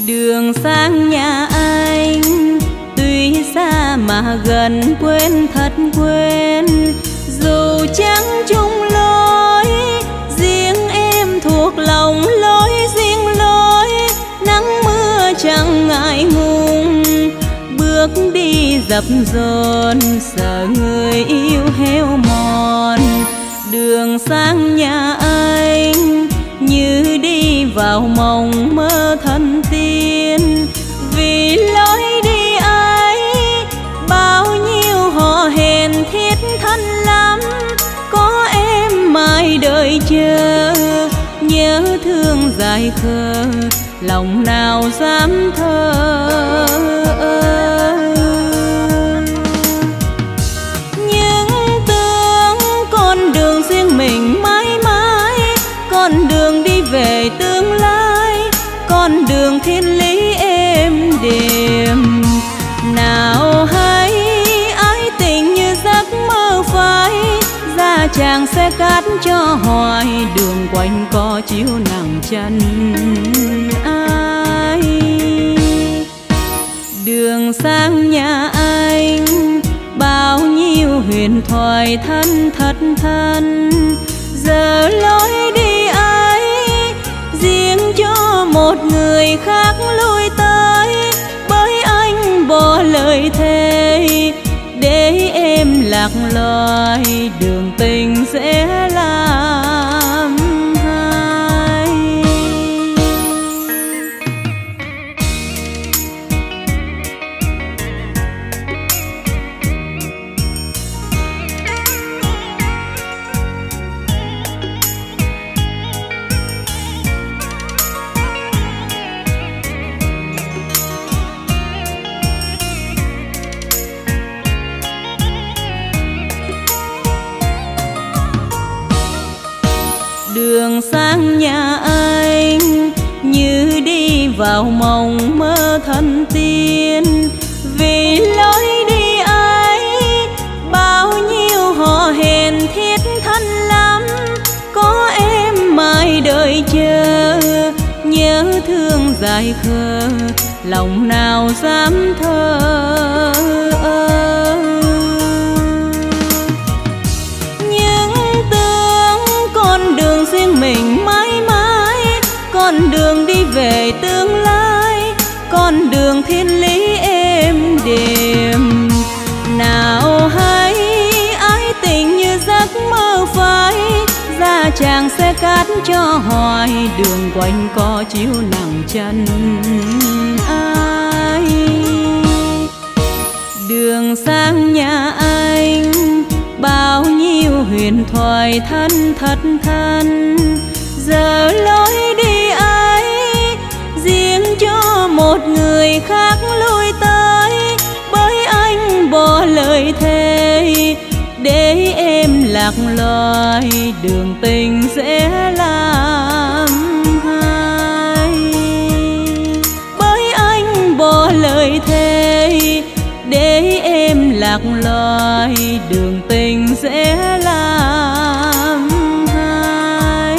Đường sang nhà anh tuy xa mà gần, quên thật quên. Dù chẳng chung lối, riêng em thuộc lòng lối riêng lối. Nắng mưa chẳng ngại ngùng, bước đi dập dồn, sợ người yêu héo mòn. Đường sang nhà anh như đi vào mộng mơ thần tiên. Vì lối đi ấy bao nhiêu hò hẹn thiết thân lắm. Có em mãi đợi chờ, nhớ thương dài khờ, lòng nào dám thờ. Nhưng tưởng con đường riêng mình mãi mãi, con đường đi về tương lai, con đường thiên lý êm đềm. Nào hay ái tình như giấc mơ phai, ra chàng sẽ cát cho hoài, đường quanh co chiếu nắng chân ai. Đường sang nhà anh bao nhiêu huyền thoại thân thật thân. Giờ lối đi ấy riêng cho một người khác lui tới. Bởi anh bỏ lời thề để em lạc loài, đường tình sẽ làm hai. Đường sang nhà anh như đi vào mộng mơ thần tiên. Vì lối đi ấy bao nhiêu hò hẹn thiết thân lắm. Có em mãi đợi chờ, nhớ thương dài khờ, lòng nào dám thờ. Đường riêng mình mãi mãi, con đường đi về tương lai, con đường thiên lý êm đềm. Nào hay ái tình như giấc mơ phai, ra chàng sẽ cát cho hoài, đường quanh co chiếu nắng chân ai. Đường sang nhà anh bao nhiêu huyền thoại thân thật thân. Giờ lối đi ấy riêng cho một người khác lui tới. Bởi anh bỏ lời thề để em lạc loài, đường tình sẽ làm hai. Bởi anh bỏ lời thề để em lạc loài, đường tình sẽ làm hai.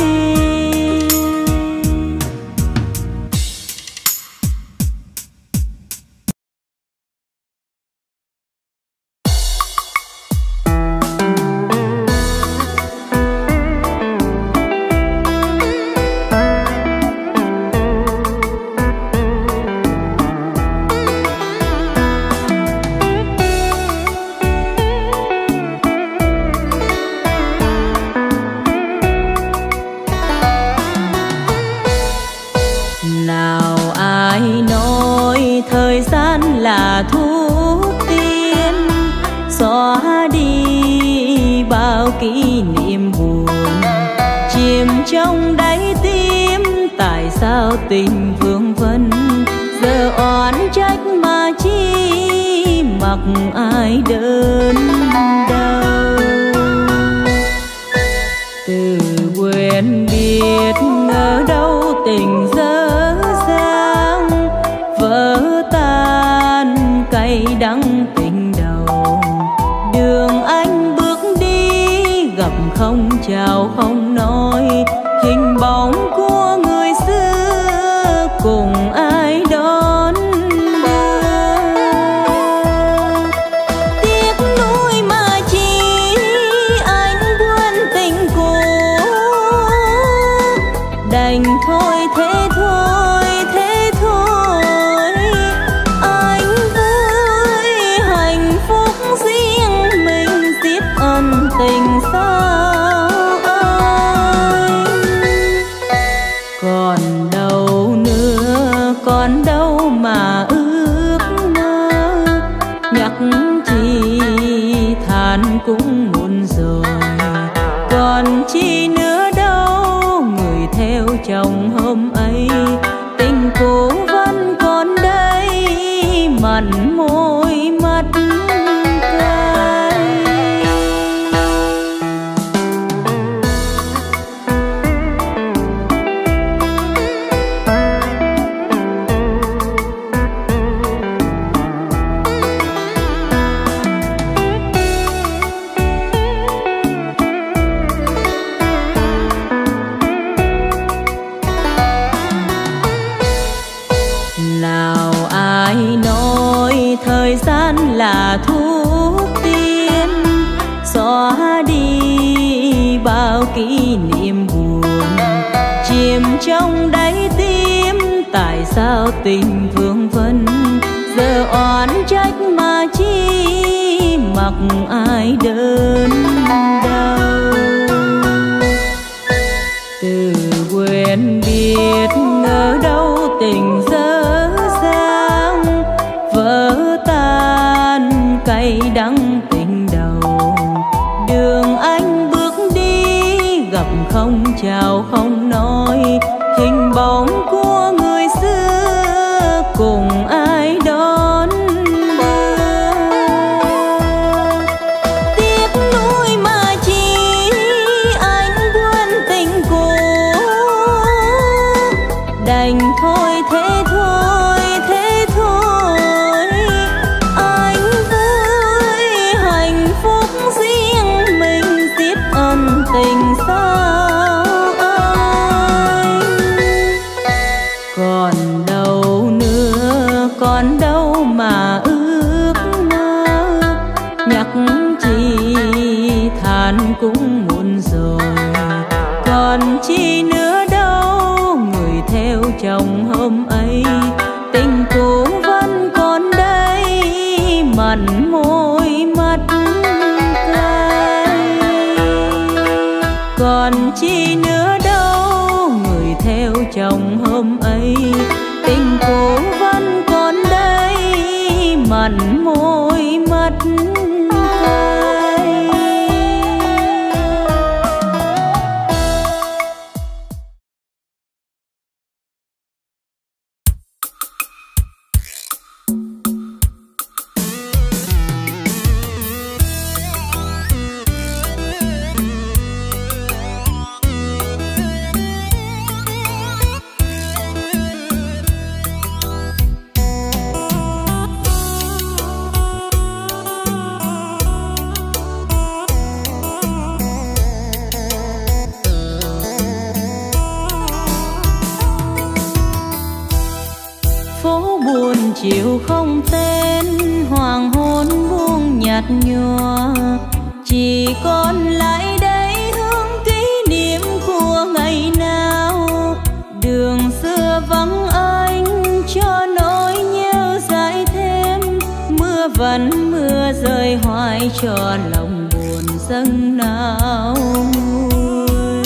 Là thuốc tiên xóa đi bao kỷ niệm buồn, chìm trong đáy tim tại sao tình vương vấn. Giờ oán trách mà chi mặc ai đơn đau. Từ quên biết ngờ đâu tình dở dang, vỡ tan cay đắng tình đầu. Đường anh bước đi gặp không chào không nói, hình bóng của người xưa cùng ai đó. còn đâu mà ước mơ. Nhắc chi than cũng muộn rồi, còn chi nữa đâu người theo chồng hôm ấy. Tình cũ vẫn còn đây, mặn môi mắt cay. Nào ai nói thời gian là thuốc tiên, xóa đi bao kỷ niệm buồn, chìm trong đáy tim. Tại sao tình vương vấn giờ oán trách mà chi mặc ai đớn đau. Từ quên biết ngờ đâu tình dở dang, vỡ tan cay đắng tình đầu. Đường anh bước đi gặp không chào không nói, hình bóng của người xưa cùng ai đón đưa. Tiếc nuối mà chi anh quên tình cũ, đành thôi thế thôi thế thôi. Anh vui hạnh phúc riêng mình, tiếc ân tình sao anh. Còn đâu nữa, còn đâu mà ước mơ. Nhắc chi than cũng muộn rồi, còn chi nữa đâu người theo chồng hôm ấy. Tình cũ vẫn còn đây, mặn môi mắt cay. Còn chi nữa đâu người theo chồng hôm ấy. Tình cũ vẫn còn đây, mặn môi mắt cay. Chiều không tên, hoàng hôn buông nhạt nhòa, chỉ còn lại đây hương kỷ niệm của ngày nào. Đường xưa vắng anh cho nỗi nhớ dài thêm, mưa vẫn mưa rơi hoài cho lòng buồn dâng nào nguôi.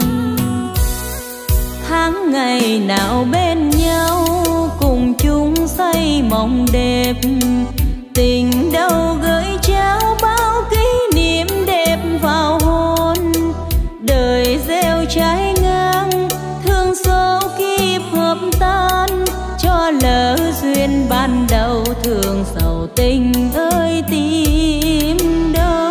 Tháng ngày nào bên nhau cùng chung say mộng đẹp, tình đâu gửi trao bao kỷ niệm đẹp vào hôn. Đời gieo trái ngang, thương số kiếp hợp tan, cho lỡ duyên ban đầu thương sầu tình ơi tìm đâu.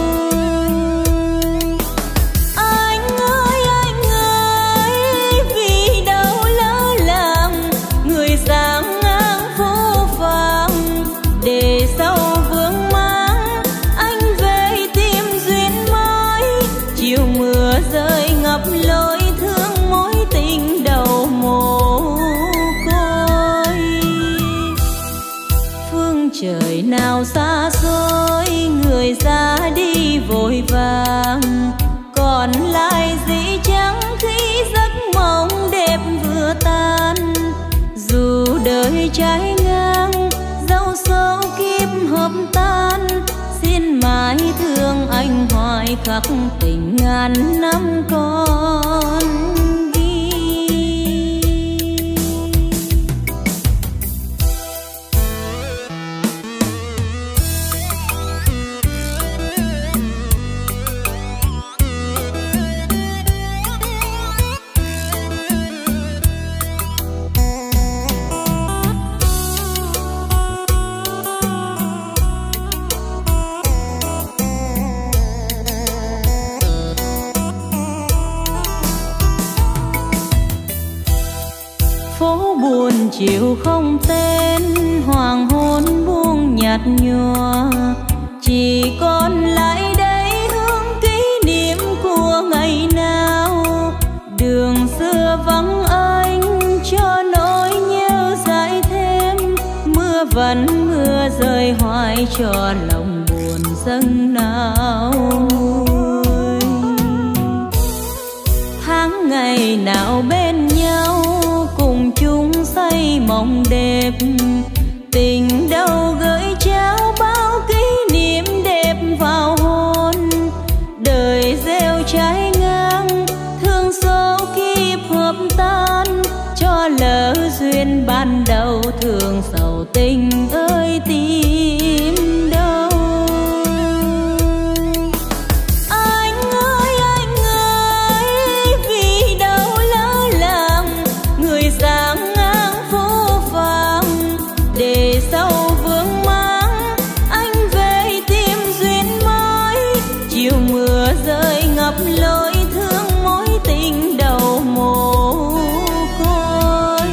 Trời nào xa xôi, người ra đi vội vàng, còn lại gì chẳng khi giấc mộng đẹp vừa tan. Dù đời trái ngang, dẫu số kiếp hợp tan, xin mãi thương anh hoài khắc tình ngàn năm còn ghi. phố buồn chiều không tên, hoàng hôn buông nhạt nhòa, chỉ còn lại đây hương kỷ niệm của ngày nào. Đường xưa vắng anh cho nỗi nhớ dãi thêm, mưa vẫn mưa rơi hoài cho lòng buồn dâng nào nguôi. Tháng ngày nào bên nhau cùng chung say mộng đẹp, tình đâu gửi trao bao kỷ niệm đẹp vào hôn. Đời gieo trái ngang thương số kiếp hợp tan, cho lỡ duyên ban đầu thương sầu tình ơi tìm đâu. Anh ơi vì đâu lỡ làng người dáng ngang phố vàng, để sau vương mang anh về tìm duyên mới. Chiều mưa rơi ngập lối thương mối tình đầu mồ côi.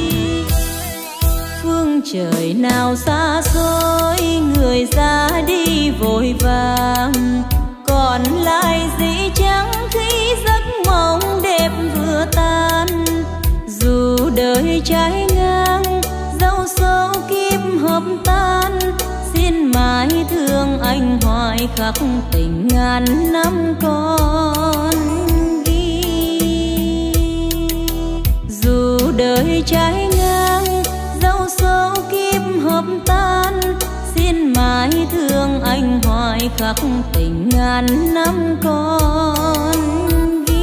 Phương trời nào xa xôi người ra đi vội vàng, còn lại gì chẳng khi giấc mộng đẹp vừa tan. Dù đời trái ngang dẫu số kiếp hợp tan, xin mãi thương anh hoài khắc tình ngàn năm còn ghi. Dù đời trái ngang dẫu số kiếp hợp tan, xin mãi thương anh hoài khắc tình ngàn năm còn ghi.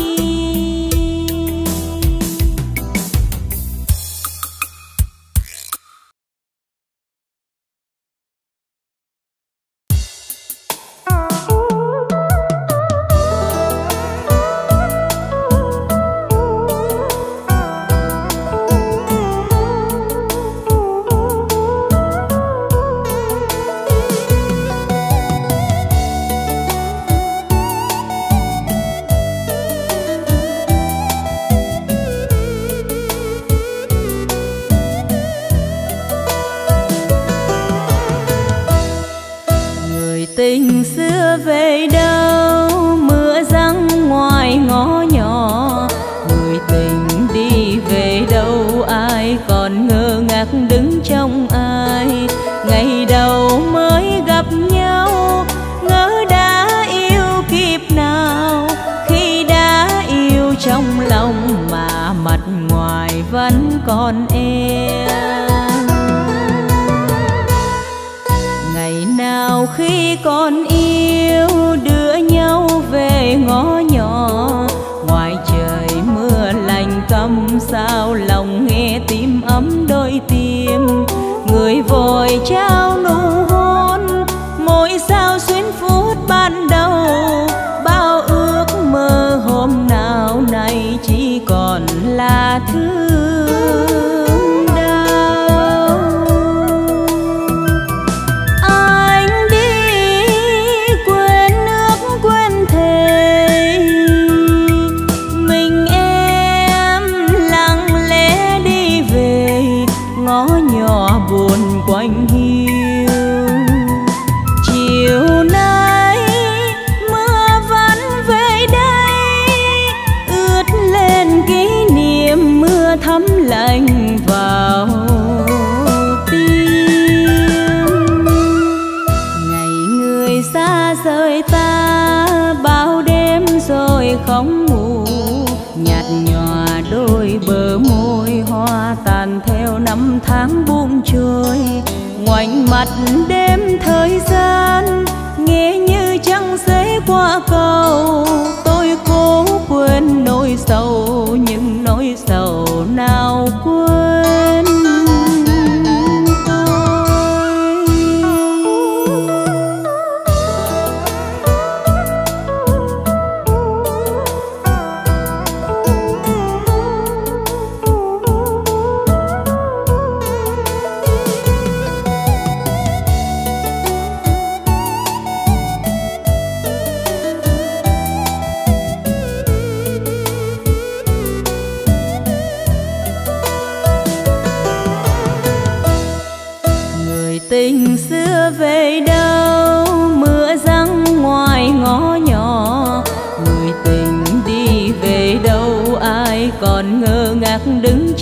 Tình xưa về đâu mưa giăng ngoài ngõ nhỏ, người tình đi về đâu ai còn ngơ ngác đứng trong ai. Ngày đầu mới gặp nhau ngỡ đã yêu kiếp nào, khi đã yêu trong lòng mà mặt ngoài vẫn còn e. Ngày nào khi còn yêu đưa nhau về ngõ nhỏ, ngoài trời mưa lạnh căm sao lòng nghe tim ấm đôi tim. Người vội trao nụ hôn mỗi sao xuyến phút ban đầu, bao ước mơ hôm nào nay chỉ còn là thương đau. Anh đi quên nước quên thề, mình em lặng lẽ đi về ngõ nhỏ buồn quạnh hiu. Chiều nay mưa vẫn về đây, ướt lên kỷ niệm mưa thấm lạnh vào tim. Ngày người xa rời ta bao đêm rồi không ngủ, nhạt nhòa đôi bờ môi hoa tàn theo năm tháng buông trôi. Ngoảnh mặt đêm thời gian nghe như trăng rẽ qua cầu, tôi cố quên nỗi sầu nhưng nỗi sầu nào quên tôi.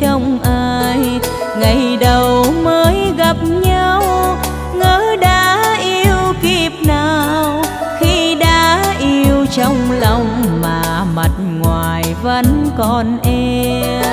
trong ai. Ngày đầu mới gặp nhau ngỡ đã yêu kiếp nào, khi đã yêu trong lòng mà mặt ngoài vẫn còn e.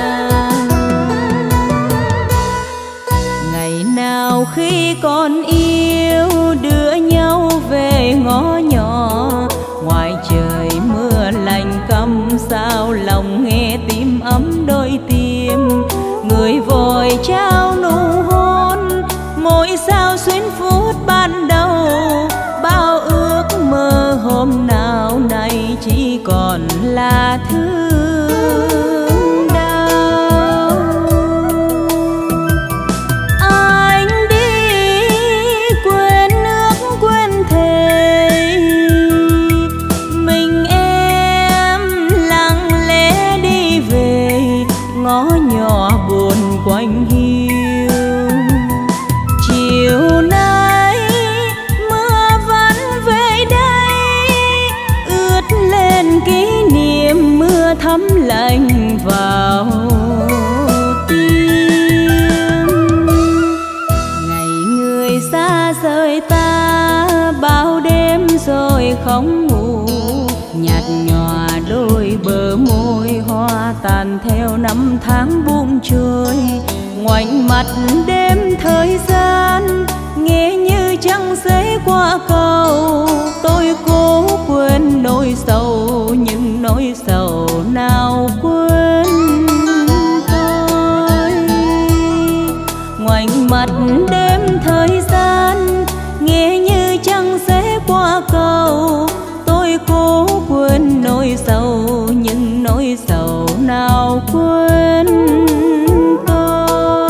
Ngày nào khi còn yêu đưa nhau về ngõ nhỏ, ngoài trời mưa lạnh căm sao lòng nghe tim ấm đôi tim. Người vội trao nụ hôn mỗi sao xuyến phút ban đầu, bao ước mơ hôm nào nay chỉ còn là thương đau. Anh đi quên nước quên thề, mình em lặng lẽ đi về ngõ nhỏ buồn quạnh hiu. Chiều nay mưa vẫn về đây ướt lên kỷ niệm, mưa thấm lạnh vào tim. Ngày người xa rời ta bao đêm rồi không ngủ, nhạt nhòa đôi bờ môi hoa tàn theo năm tháng buông trôi. Ngoảnh mặt đêm thời gian nghe như trăng rẽ qua cầu, tôi cố quên nỗi sầu nhưng nỗi sầu nào quên tôi. Ngoảnh mặt đêm thời gian nghe như trăng rẽ qua cầu, tôi cố quên nỗi sầu nhưng nỗi sầu nào quên tôi.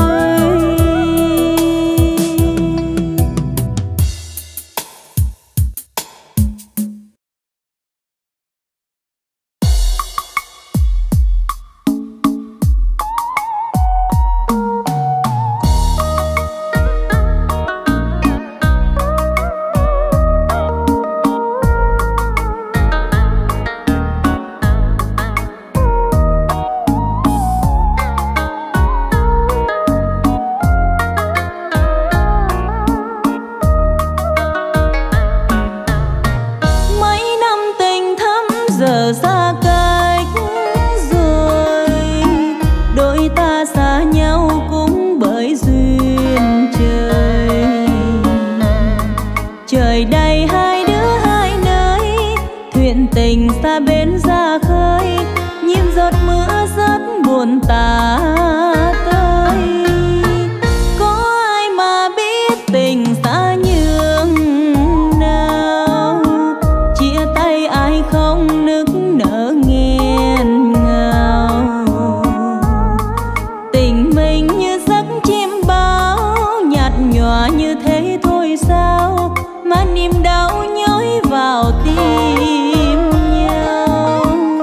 Buồn tả tới, có ai mà biết tình xa nhường nào, chia tay ai không nức nở nghẹn ngào. Tình mình như giấc chim bao nhạt nhòa như thế thôi sao, mà niềm đau nhói vào tim nhau.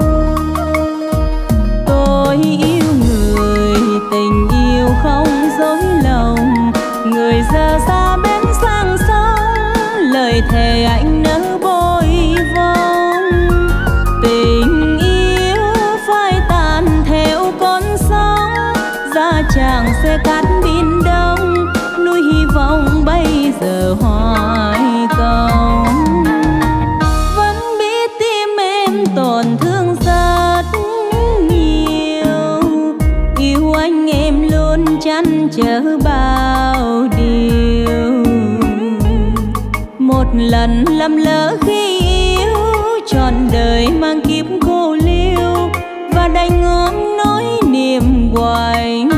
Tôi yêu người, tình yêu không dối lòng, người giờ xa bên sang sông, lời thề anh nỡ bồi vong. Tình yêu phai tàn theo con sóng, ra chàng sẽ cát biển đông, nuôi hy vọng bây giờ hoài công. Vẫn biết tim em tổn thương rất nhiều, yêu anh em luôn chăn trở bao điều. Một lần lầm lỡ khi yêu, trọn đời mang kiếp cô liêu, và đành ôm nỗi niềm quạnh.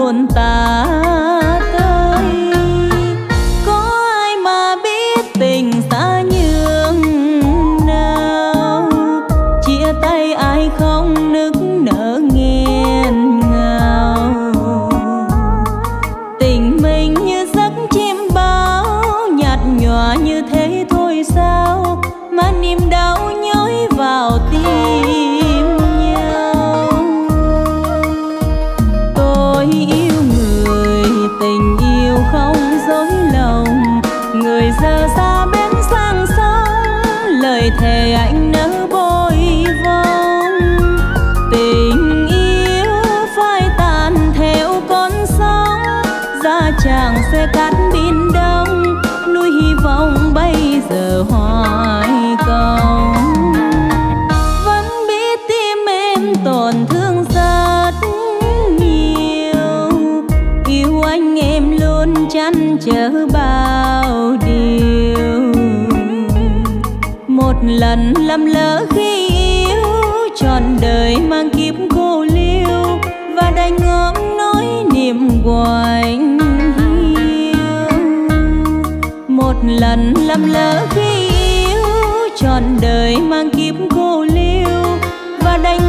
hồn ta tới. Có ai mà biết tình xa nhường nào, chia tay ai không nức nở nghẹn ngào. Tình mình như giấc chim bao, nhạt nhòa như thế thôi sao, mà niềm đau nhói vào tim nhau. Tôi yêu người, tình yêu không dối lòng, người giờ xa bên sang sông, lời thề anh nỡ bồi vong. Tình yêu phai tàn theo con sóng, ra chàng sẽ cắt biển đông, nuôi hy vọng bây giờ hoài công. Vẫn biết tim em tổn thương rất nhiều, yêu anh em luôn chăn trở bao điều. Một lần lầm lỡ khi yêu, trọn đời mang kiếp cô liêu, và đành ngậm nói niềm quạnh hiu. Một lần lầm lỡ khi yêu, trọn đời mang kiếp cô liêu, và đành